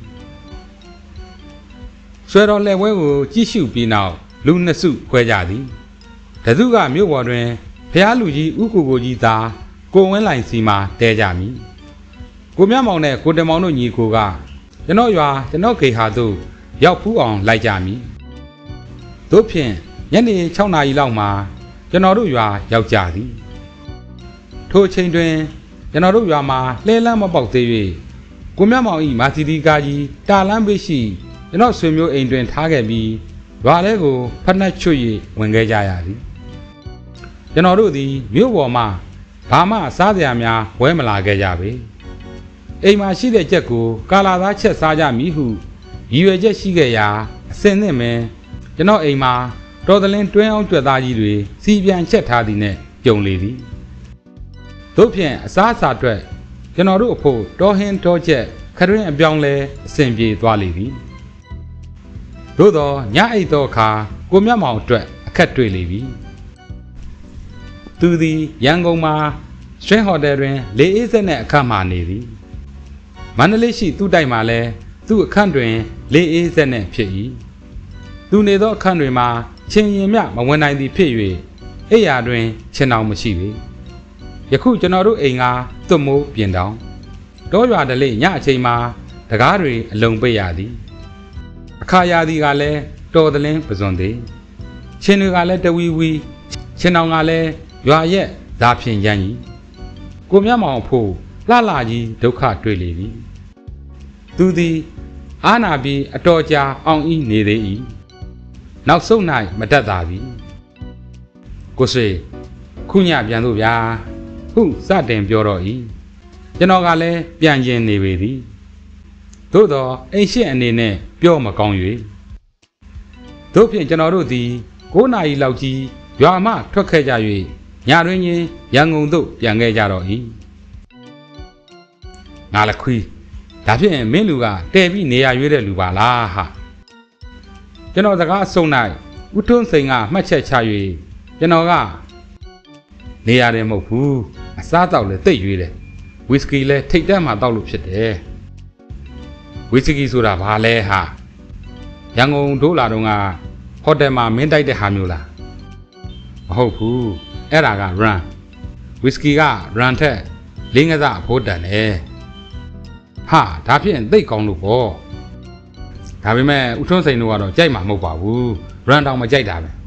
ဆွဲတော်လှဲဝဲကိုကြည့်ရှုပြီးနောက်လူနှစ်စုခွဲကြသည်တစုကမြို့ပေါ်တွင်ဖျားလူကြီးဥကူကိုကြီးသားကိုဝင်းလိုင်စီမှာတဲကြမည်ကိုမြတ်မောင်နဲ့ကိုတမောင်တို့ညီကိုကကျွန်တော်ရွာကျွန်တော်ခေဟာသို့ရောက်ဖူးအောင်လိုက်ကြမည်တို့ဖြင့်ညနေ6နာရီလောက်မှာကျွန်တော်တို့ရွာရောက်ကြသည်ထိုအချိန်တွင်ကျွန်တော်တို့ရွာမှာလှဲလန်းမပေါက်သေး၍ကိုမြတ်မောင်၏မာစီဒီကားကြီးတာလန်းပေးရှိကျွန်တော်ဆွေမျိုးအိမ်တွင်ထားခဲ့ပြီးရွာထဲကိုဖက်နှက်ချွတ်၍ဝင်ခဲ့ကြရသည်ကျွန်တော်တို့သည်မြို့ပေါ်မှဘာမှစားစရာများဝဲမလာခဲ့ကြပေအိမ်မှာရှိတဲ့ကြက်ကိုကာလာသားချက်စားကြမည်ဟုရည်ရွယ်ချက်ရှိခဲ့ရာအစင်နဲ့မင်းကျွန်တော်အိမ်မှာတော်သလင်းတွင်းအောင်ကြွက်သားကြီးတွေစီပြန်ချက်ထားသည်နဲ့ကြုံလေသည်တို့ဖြင့်အစားအစာအတွက်ကျွန်တော်တို့အဖို့တော်ဟင်းတော်ချက်ခရင်းအပြောင်းလဲအစဉ်ပြေသွားလေသည်သို့သောညအိတ်သောအခါကိုမြတ်မောင်အတွက်အခက်တွေ့လေပြီသူသည်ရန်ကုန်မှာရွှေဟိုတယ်တွင်လေအေးစက်နှင့်အခန့်မှနေသည်မန္တလေးရှိသူ့တိုက်မှာလည်းသူ့အခန့်တွင်လေအေးစက်နှင့်ဖြစ်၏သူနေသောအခန့်တွင်မှာချင်းရင်မြမဝင်နိုင်သည်ဖြစ်၍အိယာတွင်ချင်းအောင်မရှိပေယခုကျွန်တော်တို့အိမ်ကသွတ်မိုးပြင်တောင်တောရွာတလေညအချိန်မှာတကားတွေအလုံးပိတ်ရသည်အခါရာသီကလည်းတော်သလင်းပစွန်သေးချင်းတွေကလည်းတဝီဝီချင်းအောင်ကလည်းရွာရက်ဓာဖြင့်ရန်ကြီးကိုမြတ်မောင်ဖို့လှလှကြီးဒုက္ခတွေ့လေပြီသူသည်အာနာပြီးအတော်ကြာအောင်ဤနေသေး၏နောက်ဆုံး၌မတတ်သာပြီကိုဆွေခုညပြန်လို့ဗျာဟုစတင်ပြောတော့၏ကျွန်တော်ကလည်းပြန်ကျင်နေပေသည်သို့တော့အိမ်ရှိအနေနဲ့ပြောမကောင်း၍တို့ဖြင့်ကျွန်တော်တို့သည်9နာရီလောက်ကြီးရွာမှထွက်ခဲ့ကြ၍ညတွင်ချင်းရန်ကုန်သို့ပြန်ခဲ့ကြတော့၏ငါလခွီးဒါဖြင့်မင်းလူကတဲပြီးနေရရွေးတဲ့လူပါလားဟာကျွန်တော်စကားအဆုံး၌ဦးထွန်းစိန်ကမှတ်ချက်ချ၍ကျွန်တော်ကနေရတယ်မဟုတ်ဘူးအစားတောက်လည်းတိတ်ရွေးတယ်ဝီစကီလည်းထိတ်တက်မှတောက်လို့ဖြစ်တယ်ဝီစကီဆိုတာဘာလဲဟာရန်ကုန်ဒိုးလာတော့ကဟိုတယ်မှာမင်းတိုက်တဲ့ဟာမျိုးလားမဟုတ်ဘူးအဲ့ဒါက run ဝီစကီက run ထက်လင်းကစားအဖို့တန်တယ်ဟာဒါဖြင့်သိတ်ကောင်းလို့ပေါ့ဒါပေမဲ့ဦးထွန်းစိန်တို့ကတော့ကြိုက်မှာမဟုတ်ပါဘူး run တောင်မကြိုက်တာပဲ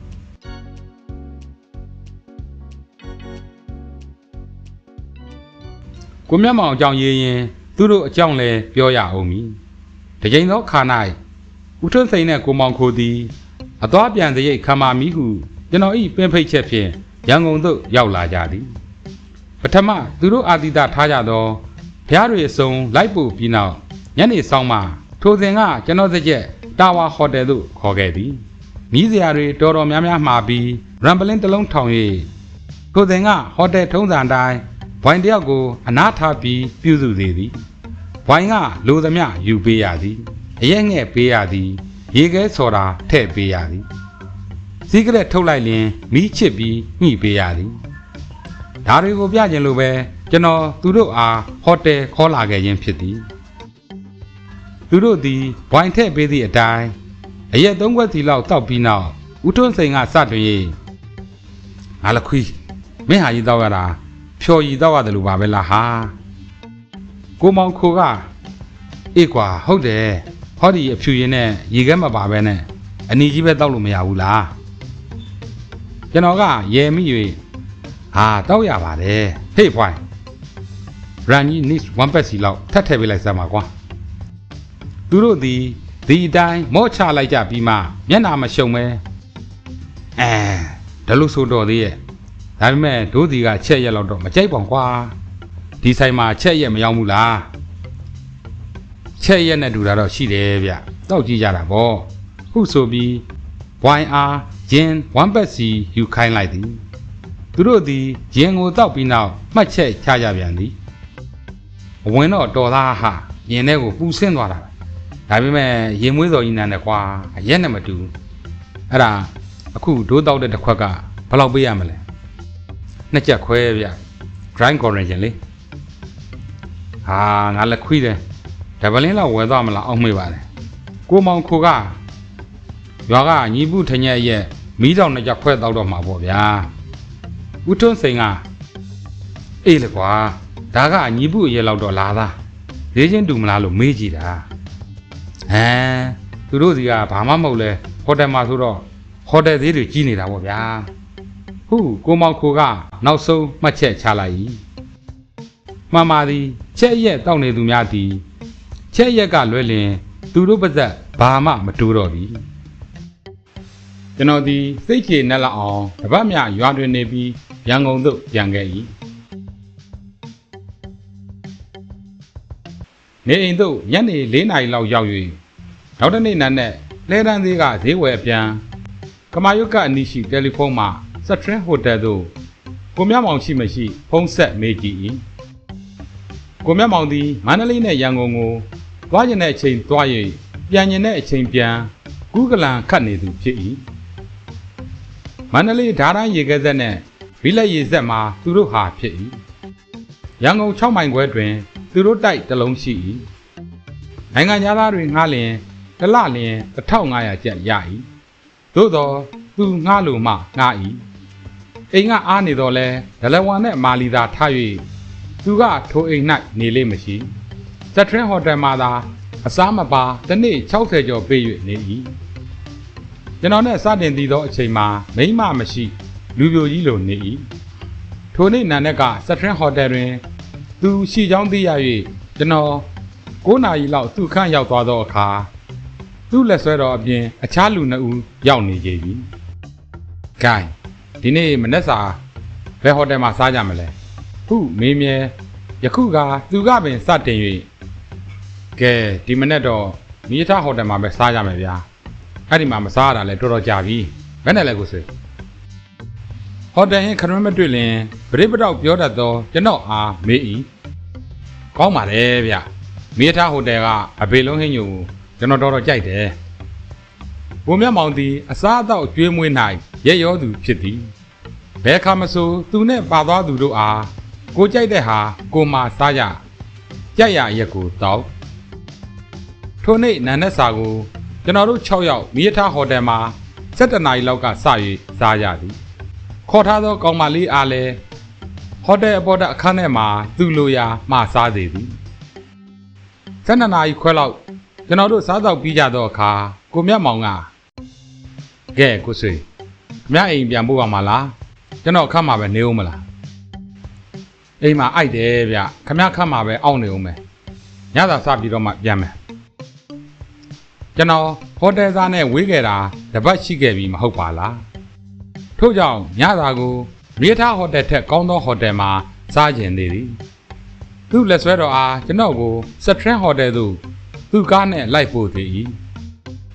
ကိုမြတ်မောင်အကြောင်းရေးရင်သူတို့အကြောင်းလဲပြောရအောင်မည်တကြိမ်သောခါ၌ဦးထွန်းစိန်နဲ့ကိုမောင်ခိုသည်အသွားပြန်စရိတ်ခံပါမည်ဟုကျွန်တော်ဤပင်ဖိတ်ချက်ဖြင့်ရန်ကုန်သို့ရောက်လာကြသည်ပထမသူတို့အာတိတထားကြသောဘုရားတွေအစုံလိုက်ပို့ပြီးနောက်ညနေဆောင်မှထိုစဉ်ကကျွန်တော်စကြက်တာဝါဟိုတယ်သို့ခေါ်ခဲ့သည်နီးစရာတွေတော်တော်များများမှာပြီးရမ်ပလင်းတစ်လုံးထောင်၍ထိုစဉ်ကဟိုတယ်ထုံးစံတိုင်းဘွိုင်တယောက်ကိုအနားထားပြီးပြုစုစေသည်ဘွိုင်ကလိုသမျှယူပေးရသည်အရက်ငှဲ့ပေးရသည်ရေခဲစော်တာထည့်ပေးရသည်စီးကရက်ထုတ်လိုက်ရင်မီးချစ်ပြီးညှိပေးရသည်ဒါတွေကိုပြခြင်းလိုပဲကျွန်တော်သူတို့အားဟိုတယ်ခေါ်လာခဲ့ခြင်းဖြစ်သည်သူတို့သည်ဘွိုင်ထည့်ပေးသည့်အတိုင်းအရက်3ခွက်စီလောက်တောက်ပြီးနောက်ဦးထွန်းစိန်ကစတွင်၍ငါလခွီးမင်းဟာရီတောက်ရတာဖြော်ရီတောက်ရတယ်လို့ပါပဲလားဟာကိုမောင်ခိုကအေးကွာဟုတ်တယ်ဟောဒီအဖြူရင်းနဲ့ရေခဲမပါပဲနဲ့အနီကြီးပဲတောက်လို့မရဘူးလားကျွန်တော်ကရဲမိ၍ဟာတောက်ရပါတယ်ဟေ့ဖွိုင်းရန်ကြီးနစ်1ပက်စီလောက်ထပ်ထည့်ပေးလိုက်စမ်းပါကွာသူတို့သည်ဒီအတိုင်းမော့ချလိုက်ကြပြီးမှမျက်နာမရှုံပဲဒါလို့ဆိုတော့သေးရဲ့ဒါပေမဲ့ဒိုးဒီကချက်ရက်လောက်တော့မကြိုက်ပါကွာဒီဆိုင်မှာချက်ရက်မရောက်ဘူးလားချက်ရက်နဲ့တူတာတော့ရှိတယ်ဗျတောက်ကြည့်ကြတာပေါ့ခုဆိုပြီးဝိုင်းအားဂျင်း1ပက်စီယူခိုင်းလိုက်သည်သူတို့သည်ဂျင်းကိုတောက်ပြီးနောက်မှတ်ချက်ချကြပြန်သည်အဝင်တော့တော်သားဟာရင်ထဲကိုပူဆင်းသွားတာဒါပေမဲ့ရင်မွေးစော်ကြီးနန်းတယ်ကွာအရက်နဲ့မတူအဲ့ဒါအခုဒိုးတောက်တဲ့တစ်ခွက်ကဘယ်လောက်ပေးရမလဲနှစ်ချက်ခွဲဗျ grind correction လေဟာငါလက်ခွေးတယ်ဒဗလင်းလောက်ဝယ်သွားမလားအောက်မေ့ပါတယ်ကိုမောင်ခိုကရွာကညီပုထညက်ရဲ့မီးတောင်နှစ်ချက်ခွဲတောက်တော့မှာပေါ့ဗျာဦးထွန်းစိန်ကအေးလေကွာဒါကညီပုရဲ့လောက်တော့လာသားလေးချင်းတူမလားလို့မေးကြည့်တာသူတို့စီကဘာမှမဟုတ်လဲဟိုတယ်မှာဆိုတော့ဟိုတယ်သေးတွေကြီးနေတာပေါ့ဗျာဟုကိုမောင်ခိုကနောက်ဆုံးမှတ်ချက်ချလိုက်၏မှန်ပါသည်ချက်ရက်တောက်နေသူများသည်ချက်ရက်ကလွဲလင်သူတို့ပါဇက်ဘာမှမတူတော့ပြီကျွန်တော်ဒီစိတ်ကြေနဲ့လောက်အောင်တပတ်မြရွာတွင်နေပြီးရန်ကုန်သို့ပြန်ခဲ့၏နေအိမ်သို့ညနေ4 နာရီလောက်ရောက်၍နောက်တစ်နေ့နံနက်လဲတန်းသေးကဈေးဝယ်ပြန်ကမာယုတ်ကအနီးရှိတယ်လီဖုန်းမှစထရင်ဟိုတယ်သို့ကိုမြမောင်ရှိမရှိဖုန်းဆက်မေးကြည့်၏ကိုမြမောင်သည်မန္တလေးနဲ့ရန်ကုန်ကိုသွားကျင်တဲ့အချိန်သွား၍ပြန်ကျင်တဲ့အချိန်ပြန်ကူးကလန်ခတ်နေသူဖြစ်၏မန္တလေးဓာတ်တိုင်းရေခဲဆက်နဲ့ဘီလက်ရေဆက်မှာသူတို့ဟာဖြစ်၏ရန်ကုန်6 မိုင်ခွဲတွင်သူတို့တိုက်တစ်လုံးရှိ၏နိုင်ငံသားတွေငှားလျင်တစ်လလျင်1500ကျပ်ရ၏သို့သောသူငှားလို့မှငှား၏အိမ်ကအားနေတော့လဲဒလဝါနဲ့မာလီသာထား၍သူကထိုအိမ်၌နေလေးမရှိစထရင်ဟိုတယ်မှာသာအစားမပါတစ်နေ့60ကျော်ပေး၍နေ၏ကျွန်တော်နဲ့စတင်တည်သောအချိန်မှာမိမမရှိလူပြိုကြီးလိုနေ၏ထိုနေ့နာနဲ့ကစထရင်ဟိုတယ်တွင်သူရှိချောင်းသိရ၍ကျွန်တော်9 နာရီလောက်သူ့ခန့်ရောက်သွားသောအခါသူ့လက်ဆွဲတော်အပြင်အခြားလူ2 ဦးရောက်နေကြပြီ။ဂိုင်းဒီနေ့မနေ့စာဘယ်ဟိုတယ်မှာစားကြမလဲ။ဟုမေးမြဲယခုကသူကပင်စတင်၍ကဲဒီမနေ့တော့မိသားဟိုတယ်မှာပဲစားကြမယ်ဗျာ။အဲ့ဒီမှာမစားရတာလဲတော်တော်ကြာပြီ။ဘယ်နဲ့လဲကိုဆွေဟိုတယ်ဟင်းခရွန်းမတွေ့လင်ပရိပတောက်ပြောတတ်သောကျွန်တော်အားမေး၏ကောင်းပါလေဗျမိသားဟိုတယ်ကအဘေလုံးဟင်းညိုကျွန်တော်တော်တော်ကြိုက်တယ်ကိုမြတ်မောင်သည်အစားအသောက်ကျွေးမွေး၌ရဲရောသူဖြစ်သည်ဘယ်ခါမဆိုသူနဲ့ပါသွားသူတို့အားကိုကြိုက်တဲ့ဟာကိုမှစားရကြိုက်ရရက်ကိုတောက်ထိုနေ့နန်းနဲ့စာကိုကျွန်တော်တို့6 ယောက်မိသားဟိုတယ်မှာ7 နာရီလောက်ကစ၍စားရသည်ခေါ်ထားသောကောင်မလေးအားလည်းဟိုတယ်အပေါ်အခန်းထဲမှာသူ့လိုရာမှာစားသေးသည်7 နာရီခွဲလောက်ကျွန်တော်တို့စားတော့ပြီးကြတော့အခါကိုမြတ်မောင်ကကဲကိုဆွေမြတ်အိမ်ပြန်ပို့ပါမလားကျွန်တော်ခန့်မှာပဲနေဦးမလားအိမ်မှာအိုက်တယ်ဗျခမခန့်မှာပဲအောက်နေဦးမယ်ညသာစပြီးတော့မှပြန်မယ်ကျွန်တော်ဟိုတယ်သားနဲ့ဝေးခဲ့တာတပတ်ရှိခဲ့ပြီမဟုတ်ပါလားထို့ကြောင့်ညသာကိုမြေထားဟိုတယ်ထက်ကောင်းသောဟိုတယ်မှာစားကျင်သေးသည်သူ့လက်ဆွဲတော်အားကျွန်တော်ကိုစထရင်ဟိုတယ်သို့သူ့ကားနဲ့လိုက်ပို့သေး၏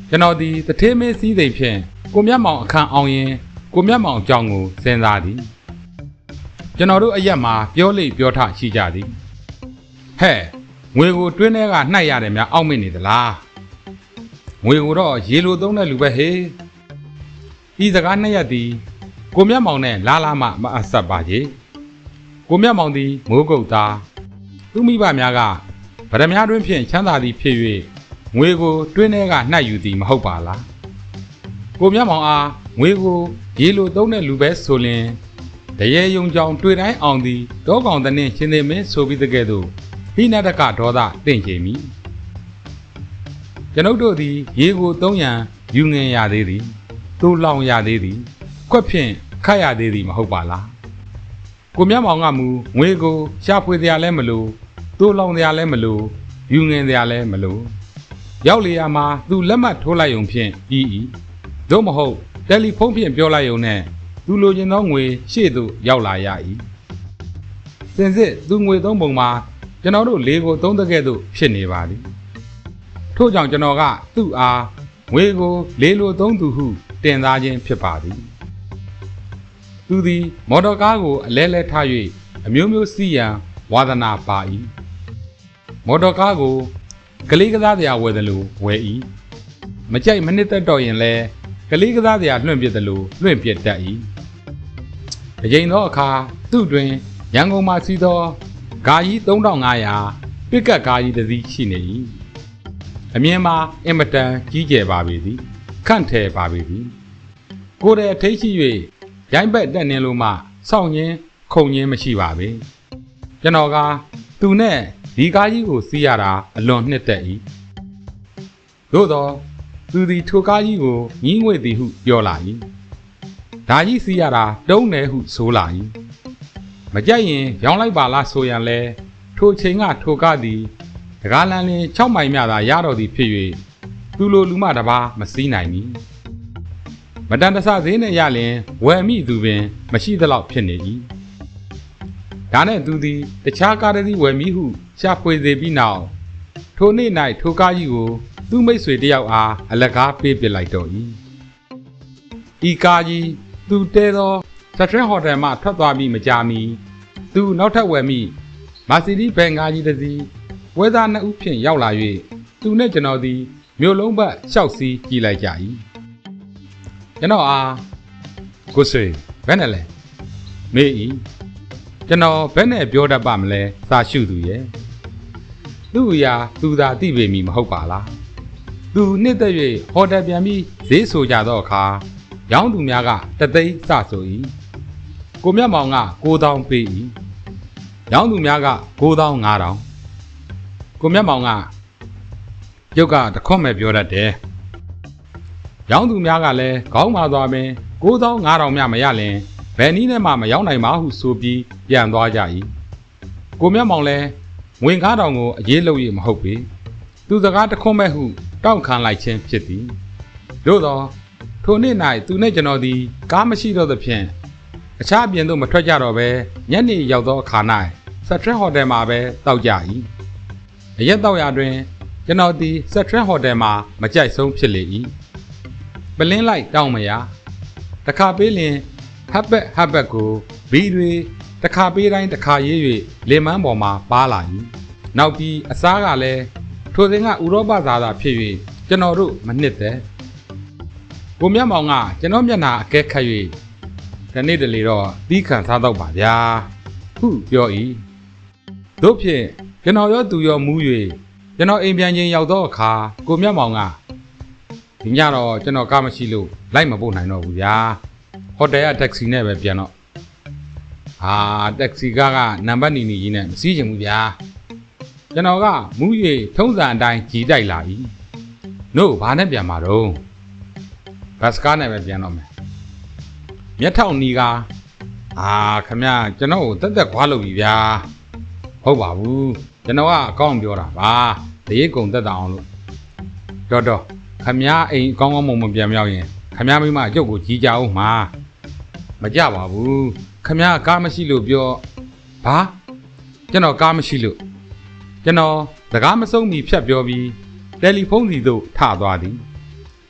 ကျွန်တော်ဒီတထေးမင်းစည်းစိမ်ဖြင့်ကိုမြတ်မောင်အခန့်အောင်ရင်ကိုမြတ်မောင်အကြောင်းကိုစဉ်းစားသည်ကျွန်တော်တို့အရက်မှာပြောလိပြောထရှိကြသည်ဟဲ့ငွေကိုတွင်းထဲကနှိုက်ရတယ်များအောက်မေ့နေသလားငွေကိုတော့ရေလိုသုံးတဲ့လူပဲဟေးဤစကားနှစ်ရက်သည်ကိုမြတ်မောင်နဲ့လာလာမှမအပ်ဆက်ပါကြီးကိုမြတ်မောင်သည်မိုးကုတ်သားသူမိဘများကဗရမ ्या တွင်ဖြင့်ချမ်းသာသည်ဖြစ်၍ငွေကိုတွင်းထဲကနှိုက်ယူသည်မဟုတ်ပါလားကိုမြတ်မောင်အားငွေကိုရေလိုသုံးတဲ့လူပဲဆိုလင်တရေယုံကြောင်တွေ့တိုင်းအောင်သည်တောကောင်တဲ့နှင့်ရှင်သေမင်းဆိုပြီးတဲ့ကဲ့သို့ဟိနတကဒေါသတင့်ကြမည်ကျွန်ုပ်တို့သည်ရေကိုသုံးရန်ယူငင်ရသေးသည်သူ့လောင်ရသေးသည်ခွက်ဖြင့်ခတ်ရသေးသည်မဟုတ်ပါလားကိုမြတ်မောင်ကမူငွေကိုရှာဖွေစရာလည်းမလိုသူ့လောင်စရာလည်းမလိုယူငင်စရာလည်းမလိုရောက်လေရမှာသူလက်မှတ်ထိုးလိုက်ုံဖြင့်ဤသို့မဟုတ်တယ်လီဖုန်းဖြင့်ပြောလိုက်ုံနဲ့သူလိုချင်သောငွေရှေ့သို့ရောက်လာရ၏စင်စစ်သူငွေသုံးပုံမှာကျွန်တော်တို့လေးကိုသုံးတဲ့ကဲ့သို့ဖြစ်နေပါသည်ထို့ကြောင့်ကျွန်တော်ကသူ့အားငွေကိုလေးလိုသုံးသူဟုတင်သားခြင်းဖြစ်ပါသည်သူသည်မော်တော်ကားကိုအလဲလဲထား၍အမျိုးမျိုးစီးရန်ဝါသနာပါ၏မော်တော်ကားကိုကလေးကစားစရာဝယ်သလိုဝယ်၏မကြိုက်မနစ်သက်တော့ရင်လဲကလေးကစားစရာလွှင့်ပြသလိုလွှင့်ပြတတ်၏အရင်သောအခါသူ့တွင်ရန်ကုန်မှစီးသောဂါကြီး3500ပစ်ကတ်ကားကြီးတစ်စီးရှိနေ၏အမြင်မှာအင်မတန်ကြီးကျယ်ပါပေသည်ခန့်ထည်ပါပေသည်ကိုယ်တည်းထိတ်ရှိ၍ရိုင်းပက်တက်နေလို့မှစောင့်ရင်းခုန်ရင်းမရှိပါပဲကျွန်တော်ကသူနဲ့ဒီကားကြီးကိုစီးရတာအလွန်နှစ်သက်၏သို့တော့သူသည်ထိုကားကြီးကိုညီးငွေ့သည်ဟုပြောလာ၏ဒါကြီးစီးရတာတုံးတယ်ဟုဆိုလာ၏မကြိုက်ရင်ရောင်းလိုက်ပါလားဆိုရန်လဲထိုချိန်ကထိုကားသည်တကားလန်းလင်း6မိုင်မြသာရတော်သည်ဖြစ်၍သူလိုလူမတစ်ပါးမစည်းနိုင်မီမတန်တဆဈေးနဲ့ရလင်ဝယ်မိသူပင်မရှိသလောက်ဖြစ်နေ၏ဒါနဲ့သူသည်တခြားကားတစ်စီးဝယ်မိဟုရှာဖွေစေပြီးနောက်ထိုနေ့၌ထိုကားကြီးကိုသူ့မိတ်ဆွေတယောက်အားအလကားပေးပစ်လိုက်တော့၏ဤကားကြီးသူတဲသောစထရင်းဟိုတယ်မှထွက်သွားပြီးမကြာမီသူနောက်ထပ်ဝယ်မိမာစီဒီဘန်ကားကြီးတစ်စီးဝဲသား2ဦးဖြင့်ရောက်လာ၍သူနဲ့ကျွန်တော်သည်မြို့လုံးဘက်လျှောက်စီးကြည့်လိုက်ကြ၏ကျွန်တော်အားကိုဆွေဘယ်နဲ့လဲမေး၏ကျွန်တော်ဘယ်နဲ့ပြောတတ်ပါမလဲသာရှုသူရဲ့သူ့အရာသူသာသိပေမည်မဟုတ်ပါလားသူနှစ်သက်၍ဟိုတယ်ပြန်ပြီးဈေးဆိုကြသောအခါရောင်းသူများကတသိန်းစဆို၏ကိုမြတ်မောင်က9000ပေး၏ရောင်းသူများက9500ကိုမြတ်မောင်ကရုပ်ကတခွတ်မဲ့ပြောတတ်တယ်ရောင်းသူများကလည်းခေါင်းမာသွားပင်9500မြမရလင်ဘယ်နည်းနဲ့မှမရောက်နိုင်ပါဟုဆိုပြီးပြန်သွားကြ၏ကိုမြတ်မောင်လည်းငွေ9000ကိုအရေးလုပ်ရမဟုတ်ပေသူစကားတခွတ်မဲ့ဟုတောက်ခံလိုက်ခြင်းဖြစ်သည်သို့သောထိုနေ့၌သူနှင့်ကျွန်တော်သည်ကားမရှိတော့သဖြင့်အခြားပြင်သို့မထွက်ကြတော့ဘဲညနေရောက်သောအခါ၌စထရင်းဟိုတယ်မှာပဲတောက်ကြ၏အရက်တောက်ရာတွင်ကျွန်တော်သည်စထရင်းဟိုတယ်မှာမကြိုက်ဆုံးဖြစ်လေ၏ပလင်းလိုက်တောင်းမရတခါပေးလင်ဟပ်ပက်ကိုဘီတွေတခါပေးတိုင်းတခါရေး၍လေမန်းပေါ်မှာပါလာ၏နောက်ပြီးအစားကလည်းထိုစဉ်ကဥရောပသားသာဖြစ်၍ကျွန်တော်တို့မနှစ်သက်ကိုမြတ်မောင်ကကျွန်တော်မျက်နှာအကဲခတ်၍ဒီနေ့တလေတော့သီးခံစားတော့ပါဗျာဟုပြော၏တို့ဖြင့်ကျွန်တော်ရောသူရောမူး၍ကျွန်တော်အိမ်ပြန်ချင်းရောက်သောအခါကိုမြတ်မောင်ကဒီညတော့ကျွန်တော်ကားမရှိလို့လိုက်မပို့နိုင်တော့ဘူးဗျာဟိုတယ်ကတက္ကစီနဲ့ပဲပြန်တော့ဟာတက္ကစီကားကနံပါတ်နီကြီးနဲ့မစီးချင်ဘူးဗျာကျွန်တော်ကမူး၍ထုံးစံအတိုင်းကြီးတိုက်လာပြီနို့ဘာနဲ့ပြန်မှာတော့ဘတ်စကားနဲ့ပဲပြန်တော့မယ်မျက်ထောက်နီးကခမကျွန်တော်ကိုတက်ခွားလုပ်ပြီဗျာဟုတ်ပါဘူးကျွန်တော်ကအကောင့်ပြောတာပါတရေကုံတက်တာအောင်လို့တော့ခမအိမ်အကောင်းမပြန်မြောက်ရင်ခမမိမအကျုပ်ကိုကြီးကြအောင်မှာမကြပါဘူးခမကားမရှိလို့ပြောဘာကျွန်တော်ကားမရှိလို့ကျွန်တော်စကားမဆုံးမီဖြတ်ပြောပြီးတယ်လီဖုန်းစီသို့ထသွားသည်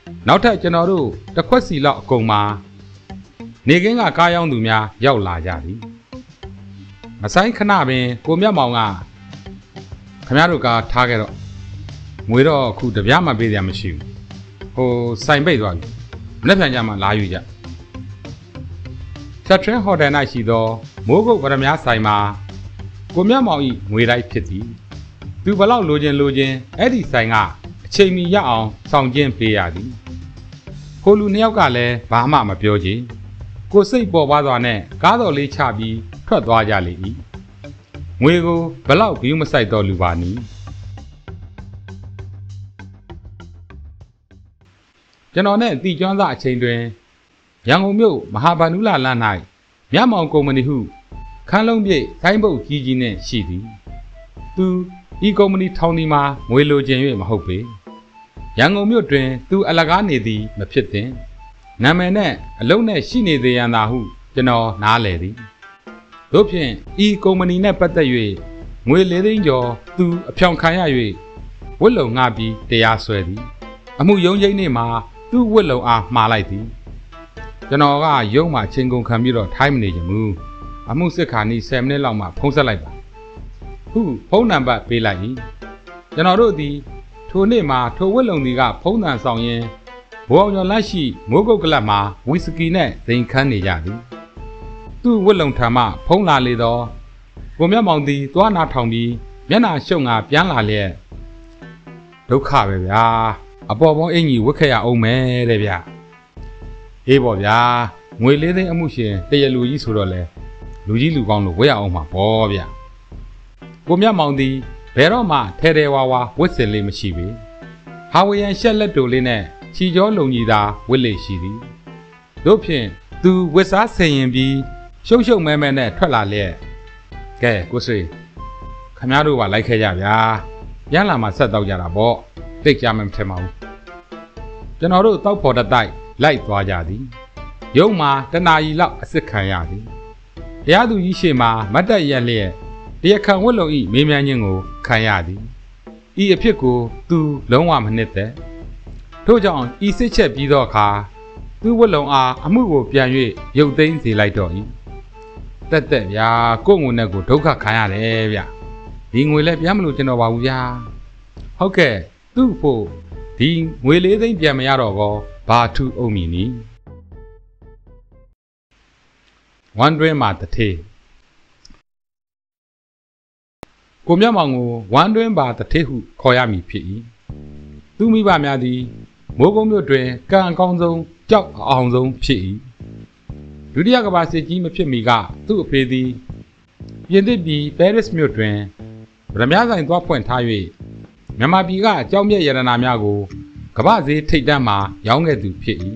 နောက်ထပ်ကျွန်တော်တို့တစ်ခွက်စီလောက်အကုန်မှာနေကင်းကကားရောင်းသူများရောက်လာကြသည်မဆိုင်ခဏပင်ကိုမြတ်မောင်ကခမရတို့ကထားခဲ့တော့ငွေတော့အခုတပြားမှပေးရမရှိဘူးဟိုစိုင်ပိတ်သွားပြီမနေ့ပြန်ကြမှာလာယူကြချက်ထရင်းဟိုတယ်၌ရှိသောမိုးကုတ်ဗရမ ्या ဆိုင်မှာကိုမြတ်မောင်၏ငွေတိုက်ဖြစ်သည်သူဘလောက်လိုချင်အဲ့ဒီဆိုင်ကအချိန်မီရအောင်ဆောင်ကျင်းပေးရသည်ခိုလူနှစ်ယောက်ကလည်းဘာမှမပြောချင်ကိုစိတ်ပေါ်ပါသွားနဲ့ကားတော်လေးချပြီးထွက်သွားကြလေ၏ငွေကိုဘလောက်ဘီးမဆိုင်တော့လူပါနီကျွန်တော်နဲ့တီကျွမ်းသားအချိန်တွင်ရန်ကုန်မြို့မဟာဗန္ဓုလလမ်း၌မြမောင်ကုမ္ပဏီဟုခန်းလုံးပြည့်ဆိုင်းပုတ်ကြီးကြီးနှင့်ရှိသည်သူဤကုမ္ပဏီထောင်ဒီမှာငွေလိုချင်၍မဟုတ်ပေရန်ကုန်မြို့တွင်သူအလကားနေသည်မဖြစ်သင့်နာမည်နဲ့အလုံးနဲ့ရှိနေသေးရန်သာဟုကျွန်တော်နားလည်သည်တို့ဖြင့်ဤကုမ္ပဏီနှင့်ပတ်သက်၍ငွေ4သိန်းကျော်သူအဖြောင်ခံရ၍ဝတ်လုံငှပြီးတရားစွဲသည်အမှုရုံးချိန်နေ့မှာသူ့ဝတ်လုံအားမှားလိုက်သည်ကျွန်တော်ကရုံးမှာချိန်ကုန်ခံပြီးတော့ထိုင်းမနေချင်ဘူးအမှုစစ်ခါနီး10မိနစ်လောက်မှဖုန်းဆက်လိုက်ပါဟုဖုန်းနံပါတ်ပေးလိုက်၏ကျွန်တော်တို့သည်ထိုနေ့မှာထိုဝတ်လုံဒီကဖုန်းတန်ဆောင်ရင်းဘိုးအောင်ကျော်လက်ရှိမိုးကုတ်ကလပ်မှာဝီစကီနဲ့ဒိန်ခန်းနေကြသည်သူ့ဝတ်လုံထံမှဖုန်းလာလေတော့ကိုမြတ်မောင်သည်သွားနာထောင်ပြီးမျက်နှာရှုပ်ငါပြန်လာလျက်ဒုက္ခပဲဗျာအပေါ်ပေါင်းအင်ကြီးဝတ်ခဲ့ရအောင်မယ်တဲ့ဗျအေးပေါ့ဗျာငွေ4သိန်းအမှုရှင်တရလူကြီးဆိုတော့လေလူကြီးလူကောင်းလို့ဝတ်ရအောင်မှာပေါ့ဗျကိုမြတ်မောင်သည်ဘယ်တော့မှထဲထဲဝါဝါဝတ်စင်လေးမရှိပေဟာဝယန်ရှက်လက်တိုလေးနဲ့ချီကျောလုံကြီးသာဝတ်လေရှိသည်တို့ဖြင့်သူဝတ်စားဆင်ရင်ပြီးရှုပ်ရှုပ်မဲမဲနဲ့ထွက်လာလျက်ကဲကိုဆွေခမရတို့ကလိုက်ခဲ့ကြဗျာရန်လာမှာဆက်တော့ကြတာပေါ့တိတ်ကြမှမထင်ပါဘူးကျွန်တော်တို့တောက်ဖို့တတိုက်လိုက်သွားကြသည်ရုံးမှာတနာရီလောက်အစ်စ်ခံရသည်တရားသူကြီးရှေ့မှာမတ်တက်ရက်လျက်တရားခံဝတ်လုံဤမေးမြန်းခြင်းကိုခံရသည်ဤအဖြစ်ကိုသူလုံးဝမနှစ်သက်ထို့ကြောင့်ဤစစ်ချက်ပြီးသောအခါသူဝတ်လုံအားအမှုကိုပြန်၍ရုပ်သိမ်းစေလိုက်တော့၏တက်ဗျာကို့ငွေနဲ့ကိုဒုက္ခခံရတယ်ဗျဒီငွေလည်းပြန်မလို့ကျွန်တော်ပါဘူးဗျာဟုတ်ကဲ့သူ့ဖို့ဒီငွေ4သိန်းပြန်မရတော့ကောဘာထူအုံမီနီဝမ်တွင်းမှာတထေးကိုမြတ်မောင်ကိုဝမ်တွင်းပါတထေးဟုခေါ်ရမည်ဖြစ်၏သူမိဘများသည်မိုးကုတ်မြို့တွင်ကံအကောင်းဆုံးကြောက်အောင်ဆုံးဖြစ်၏ဒုတိယကမ္ဘာစစ်ကြီးမဖြစ်မီကသူ့အဖေသည်ပြင်သစ်ပြည်ပဲရစ်မြို့တွင်ဗရမ ्या ဆိုင်သွားဖွင့်ထား၍မြန်မာပြည်ကအကြောင်းမြတ်ရတနာများကိုကမ္ဘာဈေးထိပ်တန်းမှာရောင်းခဲ့သူဖြစ်၏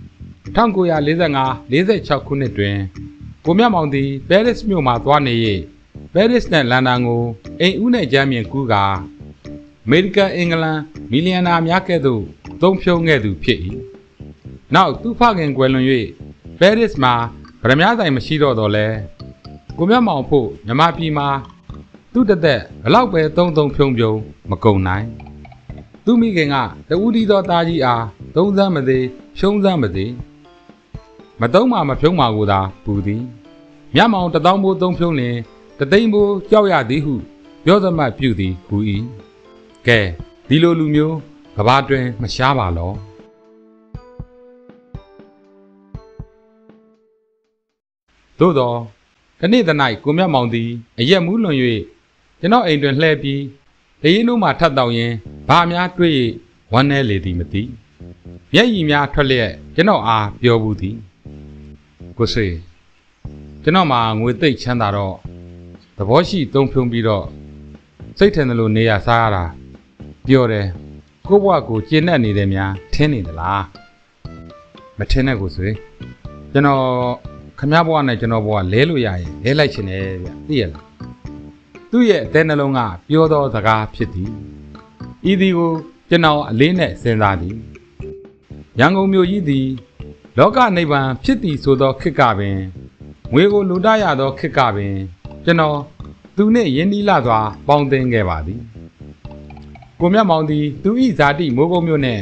1945-46ခုနှစ်တွင်ကိုမြတ်မောင်သည်ပဲရစ်မြို့မှာသွားနေ၍ပဲရစ်နှင့်လန်ဒန်ကိုအိမ်ဦးနှင့်ဂျမ်းမြင်ကူးကာအမေရိကန်အင်္ဂလန်မီလီယံနာများကဲ့သို့သုံးဖြုံခဲ့သူဖြစ်၏နောက်သူဖခင်ကွယ်လွန်၍ပဲရစ်မှာဗရမ ्या ဆိုင်မရှိတော့တော်လဲကိုမြတ်မောင်ဖို့မြန်မာပြည်မှာသူ့တသက်ဘလောက်ပဲသုံးဖြုံမကုန်နိုင်သူမိခင်ကတဦးဒီသောသားကြီးအားသုံးစမ်းမသေးဖြုံးစမ်းမသေးမသုံးမှမဖြုံးမှကိုသာပူသည်မြတ်မောင်1000ဘိုးသုံးဖြုံးလင်တသိန်းဘိုးကြောက်ရသည်ဟုပြောသမတ်ပြုသည်ဟူ၏ကဲဒီလိုလူမျိုးကဘာတွင်မရှားပါလောသို့သောတနေ့တ၌ကိုမြတ်မောင်သည်အရက်မူးလွန်၍ကျွန်တော်အိမ်တွင်လှည့်ပြီးတရင်တို့မှထပ်တောက်ရင်ဘာများတွေ့ဝမ်းနည်းလေသည်မသိမျက်ရည်များထွက်လျက်ကျွန်တော်အားပြောဘူးသည်ကိုဆွေကျွန်တော်မှာငွေသိပ်ချမ်းသာတော့သဘောရှိသုံးဖြုံးပြီးတော့စိတ်ထင်တယ်လို့နေရစားရတာပြောတယ်ကိုဘွားကိုကျဉ်နဲ့နေတယ်များထင်းနေသလားမထင်းနဲ့ကိုဆွေကျွန်တော်ခမည်းဘွားနဲ့ကျွန်တော်ဘွားလဲလို့ရရင်လဲလိုက်ချင်တယ်ဗျသိရလားသူ့ရဲ့အသေးနှလုံးကပြောသောစကားဖြစ်သည်ဤသည်ကိုကျွန်တော်အလေးနဲ့စဉ်းစားသည်ရန်ကုန်မြို့ကြီးသည်လောကနိဗ္ဗာန်ဖြစ်သည်ဆိုသောခေတ်ကပင်ငွေကိုလူတရသောခေတ်ကပင်ကျွန်တော်သူနှင့်ယဉ်နီးလာစွာပေါင်းသင်းခဲ့ပါသည်ကိုမြတ်မောင်သည်သူ၏ဇာတိမိုးကုတ်မြို့နှင့်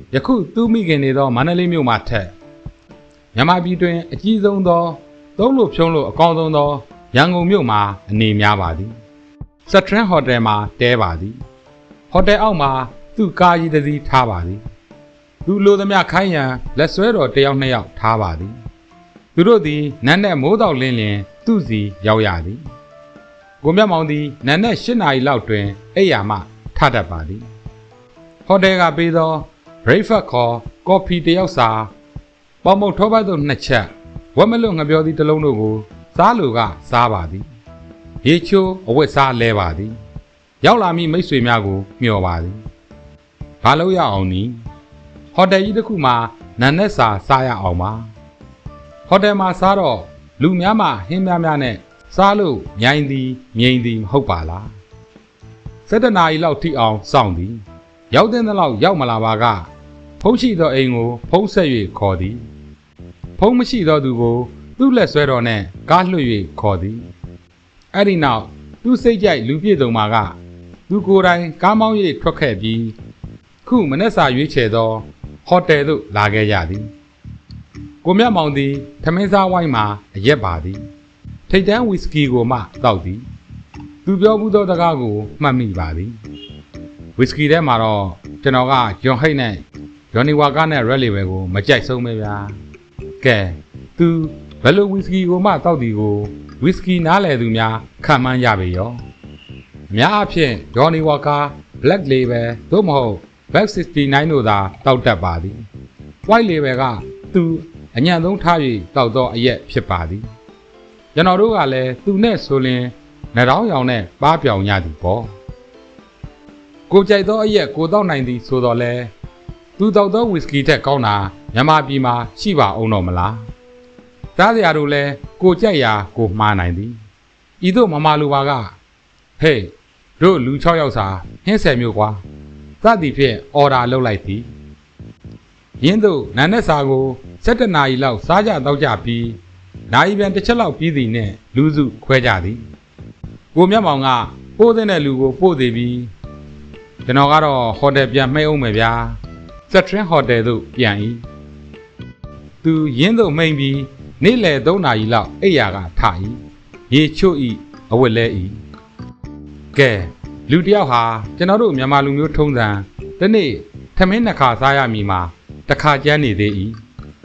ယခုသူ့မိခင်နေသောမန္တလေးမြို့မှာထက်မြန်မာပြည်တွင်အကြီးဆုံးသောသုံးလို့ဖြုံးလို့အကောင်းဆုံးသောရန်ကုန်မြို့မှာအနေများပါသည်စထရန်ဟိုတယ်မှာတဲပါသည်ဟိုတယ်အောက်မှာသူ့ကားကြီးတစ်စီးထားပါသည်သူလိုသမျှခိုင်းရန်လက်ဆွဲတော်တစ်ယောက်နှစ်ယောက်ထားပါသည်သူတို့သည်နန်းနဲ့မိုးတောက်လင်းလင်သူ့စီရောက်ရသည်ကိုမြတ်မောင်သည်နန်းနဲ့၈နာရီလောက်တွင်အိယာမှထတတ်ပါသည်ဟိုတယ်ကပေးသော breakfast ခေါ်ကော်ဖီတစ်ယောက်စာပေါမုတ်ထောပတ်တို့နှစ်ချက်ဝက်မလွတ်ငပြောသည့်တစ်လုံးတို့ကိုစားလိုကစားပါသည်ရေချိုးအဝတ်စားလဲပါသည်ရောက်လာမည့်မိတ်ဆွေများကိုမျှော်ပါသည်ဘာလို့ရအောင်နီဟိုတယ်ကြီးတစ်ခုမှာနန်းနဲ့စာစားရအောင်ပါဟိုတယ်မှာစားတော့လူများမှဟင်းများများနဲ့စားလို့မြိုင်သည်မြိန်သည်မဟုတ်ပါလား7 နာရီလောက်ထိအောင်စောင့်သည်ရောက်တဲ့လောက်ရောက်မလာပါကဖုံးရှိသောအိမ်ကိုဖုံးဆက်၍ခေါ်သည်ဖုံးမရှိသောသူကိုသူ့လက်ဆွဲတော်နဲ့ကားလွှတ်၍ခေါ်သည်အဲ့ဒီနောက်သူ့စိတ်ကြိုက်လူပြည့်စုံမှာကသူကိုယ်တိုင်ကားမောင်း၍ထွက်ခဲ့ပြီးခုမနေ့စာရွေးချယ်သောဟိုတယ်သို့လာခဲ့ရသည်ကိုမြတ်မောင်သည်ထမင်းစားဝိုင်းမှာအရက်ပါသည်ထိတ်တန်းဝီစကီကိုမှတောက်သည်သူပြောမှုသောစကားကိုမှတ်မိပါသည်ဝီစကီထဲမှာတော့ကျွန်တော်ကဂျွန်ဟိတ်နဲ့ဂျွန်နီဝါကာနဲ့ရက်လီဝဲကိုမကြိုက်ဆုံးပဲဗျာကဲသူဘယ်လိုဝီစကီကိုမှတောက်သည်ကိုဝီစကီနားလည်သူများခံမှန်းရပေရောအများအဖြစ်ဂျွန်နီဝါကာ Black Label သို့မဟုတ် Back 69တို့သာတောက်တတ်ပါသည် White Label ကသူအညံ့ဆုံးထား၍တောက်သောအရက်ဖြစ်ပါသည်ကျွန်တော်တို့ကလည်းသူနဲ့ဆိုလင်နှတောင်းရောင်နဲ့ပါးပြောင်ရသည်ပေါ့ကိုကြိုက်သောအရက်ကိုတောက်နိုင်သည်ဆိုတော့လဲသူတောက်သောဝီစကီထက်ကောင်းတာမြန်မာပြည်မှာရှိပါအောင်တော့မလားသားစရာတို့လဲကိုကြိုက်ရာကိုမှားနိုင်သည်ဤသို့မမလူပါကဟေးတို့လူ6ယောက်စာဟင်း10မျိုးကွာစသည်ဖြင့်အော်ဒါလုပ်လိုက်သည်ရင်းတို့နန်းနဲ့စာကို7 နာရီလောက်စားကြတောက်ကြပြီးနိုင်ပြန်တစ်ချက်လောက်ပြီးသည်နဲ့လူစုခွဲကြသည်ကိုမြတ်မောင်ကပို့တဲ့လူကိုပို့သေးပြီးကျွန်တော်ကတော့ဟိုတယ်ပြန်မှဲအောင်မယ်ဗျာစထရင်းဟိုတယ်သို့ပြန်၏သူရင်းသို့မိန်ပြီးနေ့လယ်3 နာရီလောက်အိယာကထ၏ရေချို့၏အဝတ်လဲ၏ကဲလူတယောက်ဟာကျွန်တော်တို့မြန်မာလူမျိုးထုံးစံဒီနေ့ထမင်း2 ခါစားရမည်မှာတစ်ခါကျန်းနေသေး၏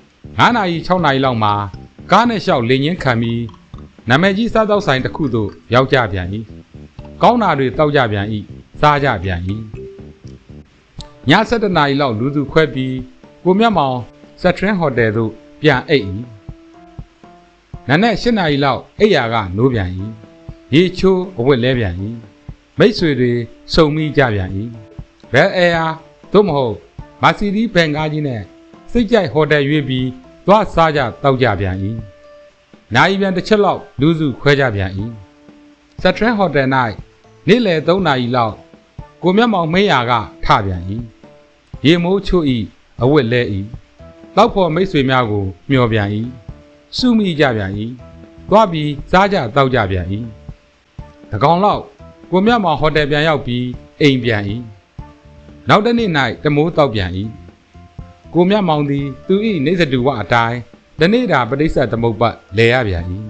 9 နာရီ6 နာရီလောက်မှာကားနဲ့လျှောက်လေညင်းခံပြီးနာမည်ကြီးစားသောက်ဆိုင်တစ်ခုသို့ရောက်ကြပြန်၏ကောင်းတာတွေတောက်ကြပြန်၏စားကြပြန်၏ည7 နာရီလောက်လူစုခွဲပြီးကိုမြတ်မောင်စထရင်းဟိုတယ်သို့ပြန်အိပ်၏နန်းနဲ့8 နာရီလောက်အိယာကနိုးပြန်၏ရေချိုးအဝတ်လဲပြန်၏မိတ်ဆွေတွေစုံမိကြပြန်၏ဘယ်အဲယာသို့မဟုတ်မာစီဒီဘန်ကားကြီးနဲ့စိတ်ကြိုက်ဟိုတယ်ရွေးပြီးသွားစားကြတောက်ကြပြန်၏နိုင်ပြန်တစ်ချက်လောက်လူစုခွဲကြပြန်၏စထရန်ဟိုတယ်၌နေ့လယ်3 နာရီလောက်ကိုမြတ်မောင်မင်းရာကထပြန်၏ရေမိုးချို့၏အဝတ်လဲ၏တောက်ဖို့မိတ်ဆွေများကိုမျှော်ပြန်၏စုမိကြပြန်၏သွားပြီးစားကြတောက်ကြပြန်၏တကောင်လောက်ကိုမြတ်မောင်ဟိုတယ်ပြန်ရောက်ပြီးအိမ်ပြန်၏နောက်တစ်နေ့၌တမိုးတောက်ပြန်၏ကိုမြတ်မောင်သည်သူ၏နေစတူဝအတိုင်းတနေ့တာပဋိစ္စသမုပ္ပတ်လဲရပြန်၏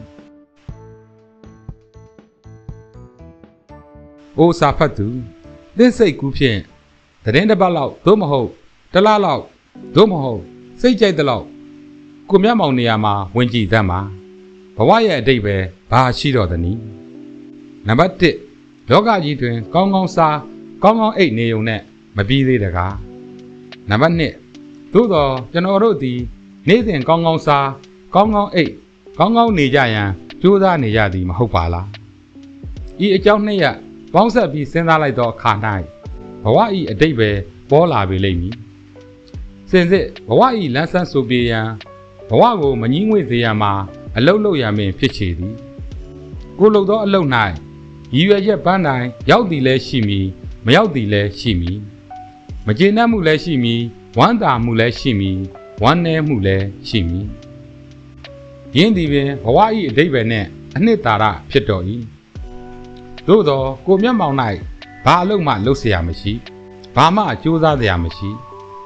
အိုစာဖတ်သူသင်စိတ်ကူးဖြင့်သတင်းတစ်ပတ်လောက်သို့မဟုတ်တစ်လလောက်သို့မဟုတ်စိတ်ကြိုက်တဲ့လောက်ကိုမြတ်မောင်နေရာမှာဝင်ကြည့်သမ်းပါဘဝရဲ့အတိတ်ပဲဘာရှိတော့သနည်းနံပါတ်1လောကကြီးတွင်ကောင်းကောင်းစားကောင်းကောင်းအိတ်နေုံနဲ့မပြီးသေးတကားနံပါတ်2သို့တော့ကျွန်တော်တို့သည်နေ့စဉ်ကောင်းကောင်းစားကောင်းကောင်းအိတ်ကောင်းကောင်းနေကြရန်ကြိုးစားနေရသည်မဟုတ်ပါလားဤအကြောင်း2 ရပ်ပေါင်းဆက်ပြီးစဉ်းစားလိုက်သောအခါ၌ဘဝ၏အတိတ်ပဲပေါ်လာပေလိမ့်မည်စင်စစ်ဘဝ၏လမ်းဆန်းဆိုပြေရန်ဘဝကိုမငြင်းငွေ့စေရန်မှာအလုတ်လုတ်ရမင်းဖြစ်ချေသည်ကိုလုတ်သောအလုတ်၌ရည်ရွယ်ချက်ပန်းတိုင်းရောက်သည်လည်းရှိမည်မရောက်သည်လည်းရှိမည်မကျေနပ်မှုလည်းရှိမည်ဝမ်းသာမှုလည်းရှိမည်ဝမ်းနည်းမှုလည်းရှိမည်ယင်းသည်ပင်ဘဝ၏အတိတ်ပဲနှင့်အနှစ်သာရဖြစ်တော်၏သို့သောကိုမျက်မှောင်၌ဘာအလုပ်မှလုပ်เสียရမရှိဘာမှကြိုးစားเสียရမရှိ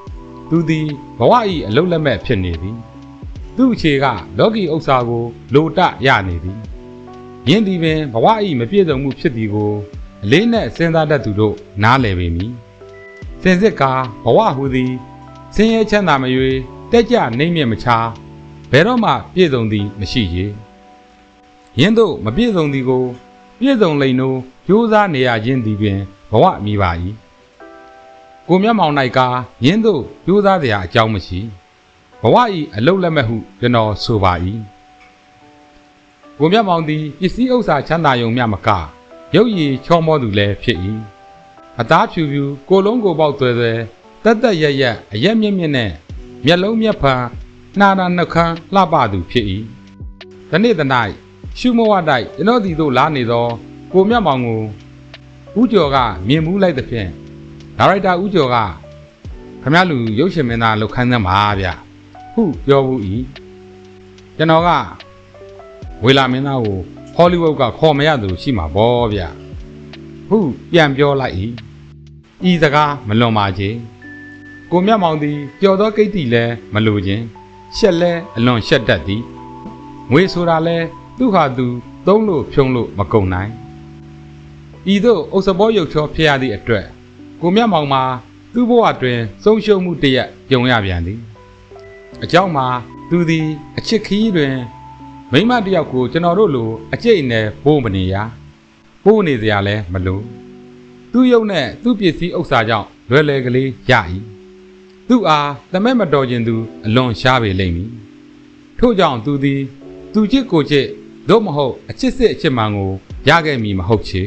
သူသည်ဘဝ၏အလုံးလက်မဲ့ဖြစ်နေသည်သူ့အခြေကလောကီဥစ္စာကိုလိုတရနေသည်ယင်းသည်ပင်ဘဝ၏မပြည့်စုံမှုဖြစ်သည်ကိုအလေးနက်စဉ်းစားတတ်သူတို့နားလည်ပေမည်စင်စစ်ကာဘဝဟူသည်ဆင်းရဲချမ်းသာမရွေတက်ကြနှိမ့်မြင့်မချာဘယ်တော့မှပြည့်စုံသည်မရှိရေယင်းတို့မပြည့်စုံသည်ကိုပြည့်စုံလိမ့်နိုးကြိုးစားနေရခြင်းသည်ပင်ဘဝမိပါ၏ကိုမျက်မှောင်၌ကာယင်းတို့ကြိုးစားစရာအကြောင်းမရှိဘဝ၏အလုံးလက်မဲ့ဟုကျွန်တော်ဆိုပါ၏ကိုမျက်မှောင်သည်ပစ္စည်းဥစ္စာချမ်းသာယုံမျှမကရုပ်ရည်ချောမောသူလည်းဖြစ်၏အသားဖြူဖြူကိုလုံးကိုပေါက်သွဲသွဲတက်တက်ရက်ရက်အရက်မြင့်မြင့်နဲ့မျက်လုံးမျက်ဖန်နှာနာနှခမ်းလှပသူဖြစ်၏ဒီနေ့တ၌ရှုမဝတိုက်ကျွန်တော်ဒီသို့လာနေသောကိုမျက်မှောင်ကိုဦးကျော်ကမြင်မှုလိုက်သဖြင့်ဒါရိုက်တာဦးကျော်ကခမလူရုပ်ရှင်မင်းသားလောက်ခိုင်းသမ်းပါဗျဟုပြောဘူး၏ကျွန်တော်ကဝေလာမင်းသားကိုဟောလိဝုဒ်ကခေါ်မရသူရှိမှာပေါ့ဗျဟုပြန်ပြောလိုက်၏ဤစကားမလွန်ပါချေကိုမျက်မှောင်သည်ပျော်သောကိတ္တိလည်းမလိုခြင်းရှက်လဲအလွန်ရှက်တတ်သည်ငွေဆိုတာလဲသူ့ဟာသူသုံးလို့ဖြုံးလို့မကုန်နိုင်ဤသို့အုပ်စဘောရုပ်ချောဖြစ်ရသည့်အတွက်ကိုမျက်မှောင်မှာသူ့ဘဝတွင်ဆုံးရှုံးမှုတရက်ကြုံရပြန်သည်အကြောင်းမှာသူသည်အချစ်ခီးတွင်မိမတယောက်ကိုကျွန်တော်တို့လိုအကျိတ်နဲ့ပို့မနေရပို့နေစရာလဲမလိုသူ့ရုပ်နဲ့သူ့ပစ္စည်းဥစ္စာကြောင့်လွယ်လွယ်ကလေးရ၏သူ့အားတမက်မတော်ခြင်းသူအလွန်ရှားပေလိမ့်မည်ထို့ကြောင့်သူသည်သူချစ်ကိုချစ်သို့မဟုတ်အချစ်စစ်အချစ်မှန်ကိုရခဲ့မည်မဟုတ်ချေ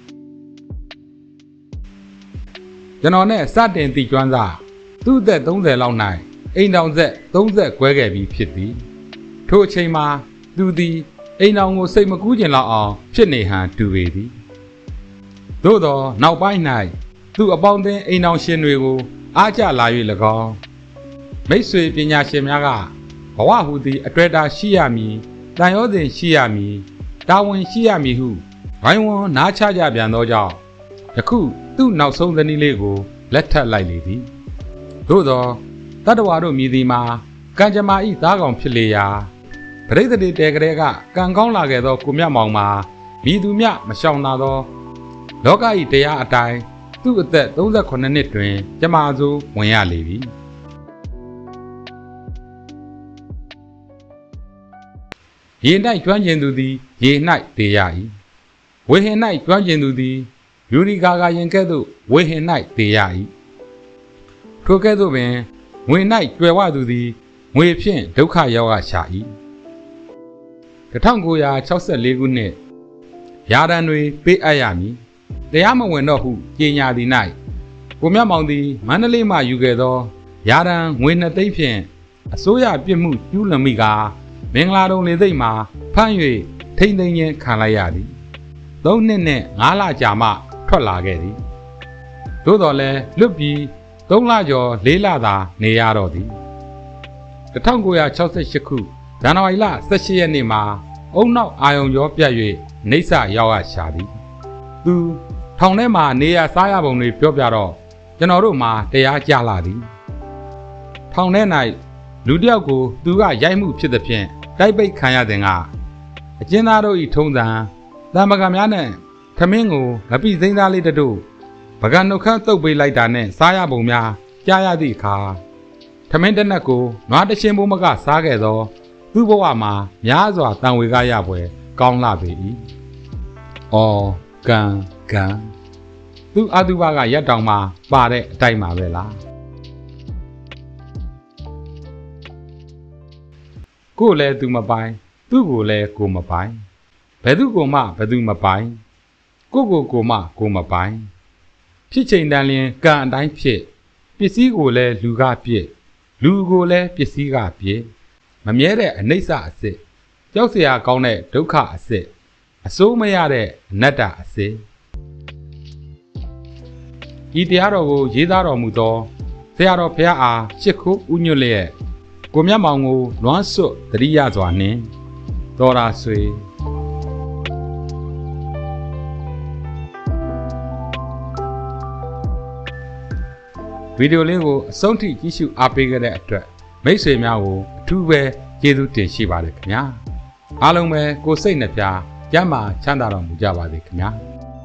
ကျွန်တော်နဲ့စတင်တည်ကျွမ်းစာသူ့အသက်30လောက်၌အိမ်တောင်ဆက်30ကွဲခဲ့ပြီးဖြစ်သည်ထို့အချိန်မှာသူသည်အိမ်တော်ကိုစိတ်မကူးကျင်လောက်အောင်ဖြစ်နေဟန်တူပေသည်သို့သောနောက်ပိုင်း၌သူအပေါင်းအသင်းအိမ်တော်ရှင်တွေကိုအားကျလာ၍၎င်းမိတ်ဆွေပညာရှင်များကဘဝဟူသည်အတွေ့အတာရှိရမည်တန်ရောစဉ်ရှိရမည်တာဝန်ရှိရမည်ဟုဝိုင်းဝန်းနားချကြပြန်သောကြောင့်ယခုသူ့နောက်ဆုံးသနည်းလေးကိုလက်ထပ်လိုက်လေသည်သို့သောတတ္တဝါတို့မြည်သည်မှာကံကြမ္မာဤသားကောင်ဖြစ်လေရာပရိသတ်တေကလေးကကံကောင်းလာခဲ့သောကိုမြတ်မောင်မှာမိသူမြမရှောင်သာသောလောက၏တရားအတိုင်းသူ့အသက်38နှစ်တွင်ကျမစိုးဝင်ရလေပြီရေ၌ကျွမ်းကျင်သူသည်ရေ၌တည်ရ၏ဝေဟင်၌ကျွမ်းကျင်သူသည်ယူရီကာရင်ကဲ့သို့ဝေဟင်၌တည်ရ၏ထိုကဲ့သို့ပင်ငွေ၌ကျွယ်ဝသူသည်ငွေဖြင့်ဒုက္ခရောက်ရရှာ၏1964ခုနှစ်ရာဒန်တွေပေးအပ်ရမည်တရားမဝင်တော့ဟုကြေညာသည်၌ကိုမြတ်မောင်သည်မန္တလေးမှယူခဲ့သောရာဒန်ငွေ2သိန်းဖြင့်အစိုးရပြစ်မှုကျူးလွန်မိကာမင်္ဂလာတုံလေသိမ့်မှာဖမ်း၍ထိမ့်သိမ်းခြင်းခံလိုက်ရသည်3နှစ်နဲ့5လကြာမှထွက်လာခဲ့သည်သို့တော်လည်းလွတ်ပြီး3လကျော်4လသာနေရတော့သည်1968ခုဇန်နဝါရီလ18ရက်နေ့မှာအုံနောက်အာယုံကျော်ပြတ်၍နှိမ့်ဆရောက်ရရှာသည်သူထောင်ထဲမှာနေရစားရပုံတွေပြောပြတော့ကျွန်တော်တို့မှာတရားကြလာသည်ထောင်ထဲ၌လူတယောက်ကိုသူကရိုက်မှုဖြစ်သဖြင့်တိုက်ပိတ်ခံရတဲ့ကအကျဉ်းသားတို့၏ထုံးစံတံပကံများနဲ့ထမင်းကိုငပိစိမ့်သားလေးတို့ပကံနှုတ်ခမ်းတုပ်ပေးလိုက်တာနဲ့စားရပုံများကြားရသည့်အခါထမင်းတစ်နက်ကိုနွားတရှင်းဘိုးမကစားခဲ့သောသူ့ဘဝမှာများစွာတန်ဝေကရပွဲကောင်းလာပေ၏အော်ကံသူအတုပကရက်တောင်မှာပါတဲ့အတိုင်းပါပဲလားကိုလည်းသူမပိုင်သူ့ကိုလည်းကိုမပိုင်ဘယ်သူကိုမှဘယ်သူမပိုင်ကိုမှကိုမပိုင်ဖြစ်ချိန်တန်လျင်ကံအတိုင်းဖြစ်ပစ္စည်းကိုလည်းလူကပြစ်လူကိုလည်းပစ္စည်းကပြစ်မမြဲတဲ့အနိစ္စအစစ်ကြောက်เสียကောင်းတဲ့ဒုက္ခအစစ်အစိုးမရတဲ့အနတ္တအစစ်ဤတရားတော်ကိုရေးသားတော်မူသောဆရာတော်ဘုရားအားရှစ်ခိုးဥညွတ်လျက်ကိုမြတ်မောင်ကိုလွမ်းစွတ်တရိယစွာနှင့်တော်ရာဆွေဗီဒီယိုလေးကိုအဆုံးထိကြည့်ရှုအားပေးခဲ့တဲ့အတွက်မိတ်ဆွေများကိုအထူးပဲကျေးဇူးတင်ရှိပါတယ်ခင်ဗျာအားလုံးပဲကိုယ်စိတ်နှပြကျန်းမာချမ်းသာတော်မူကြပါစေခင်ဗျာ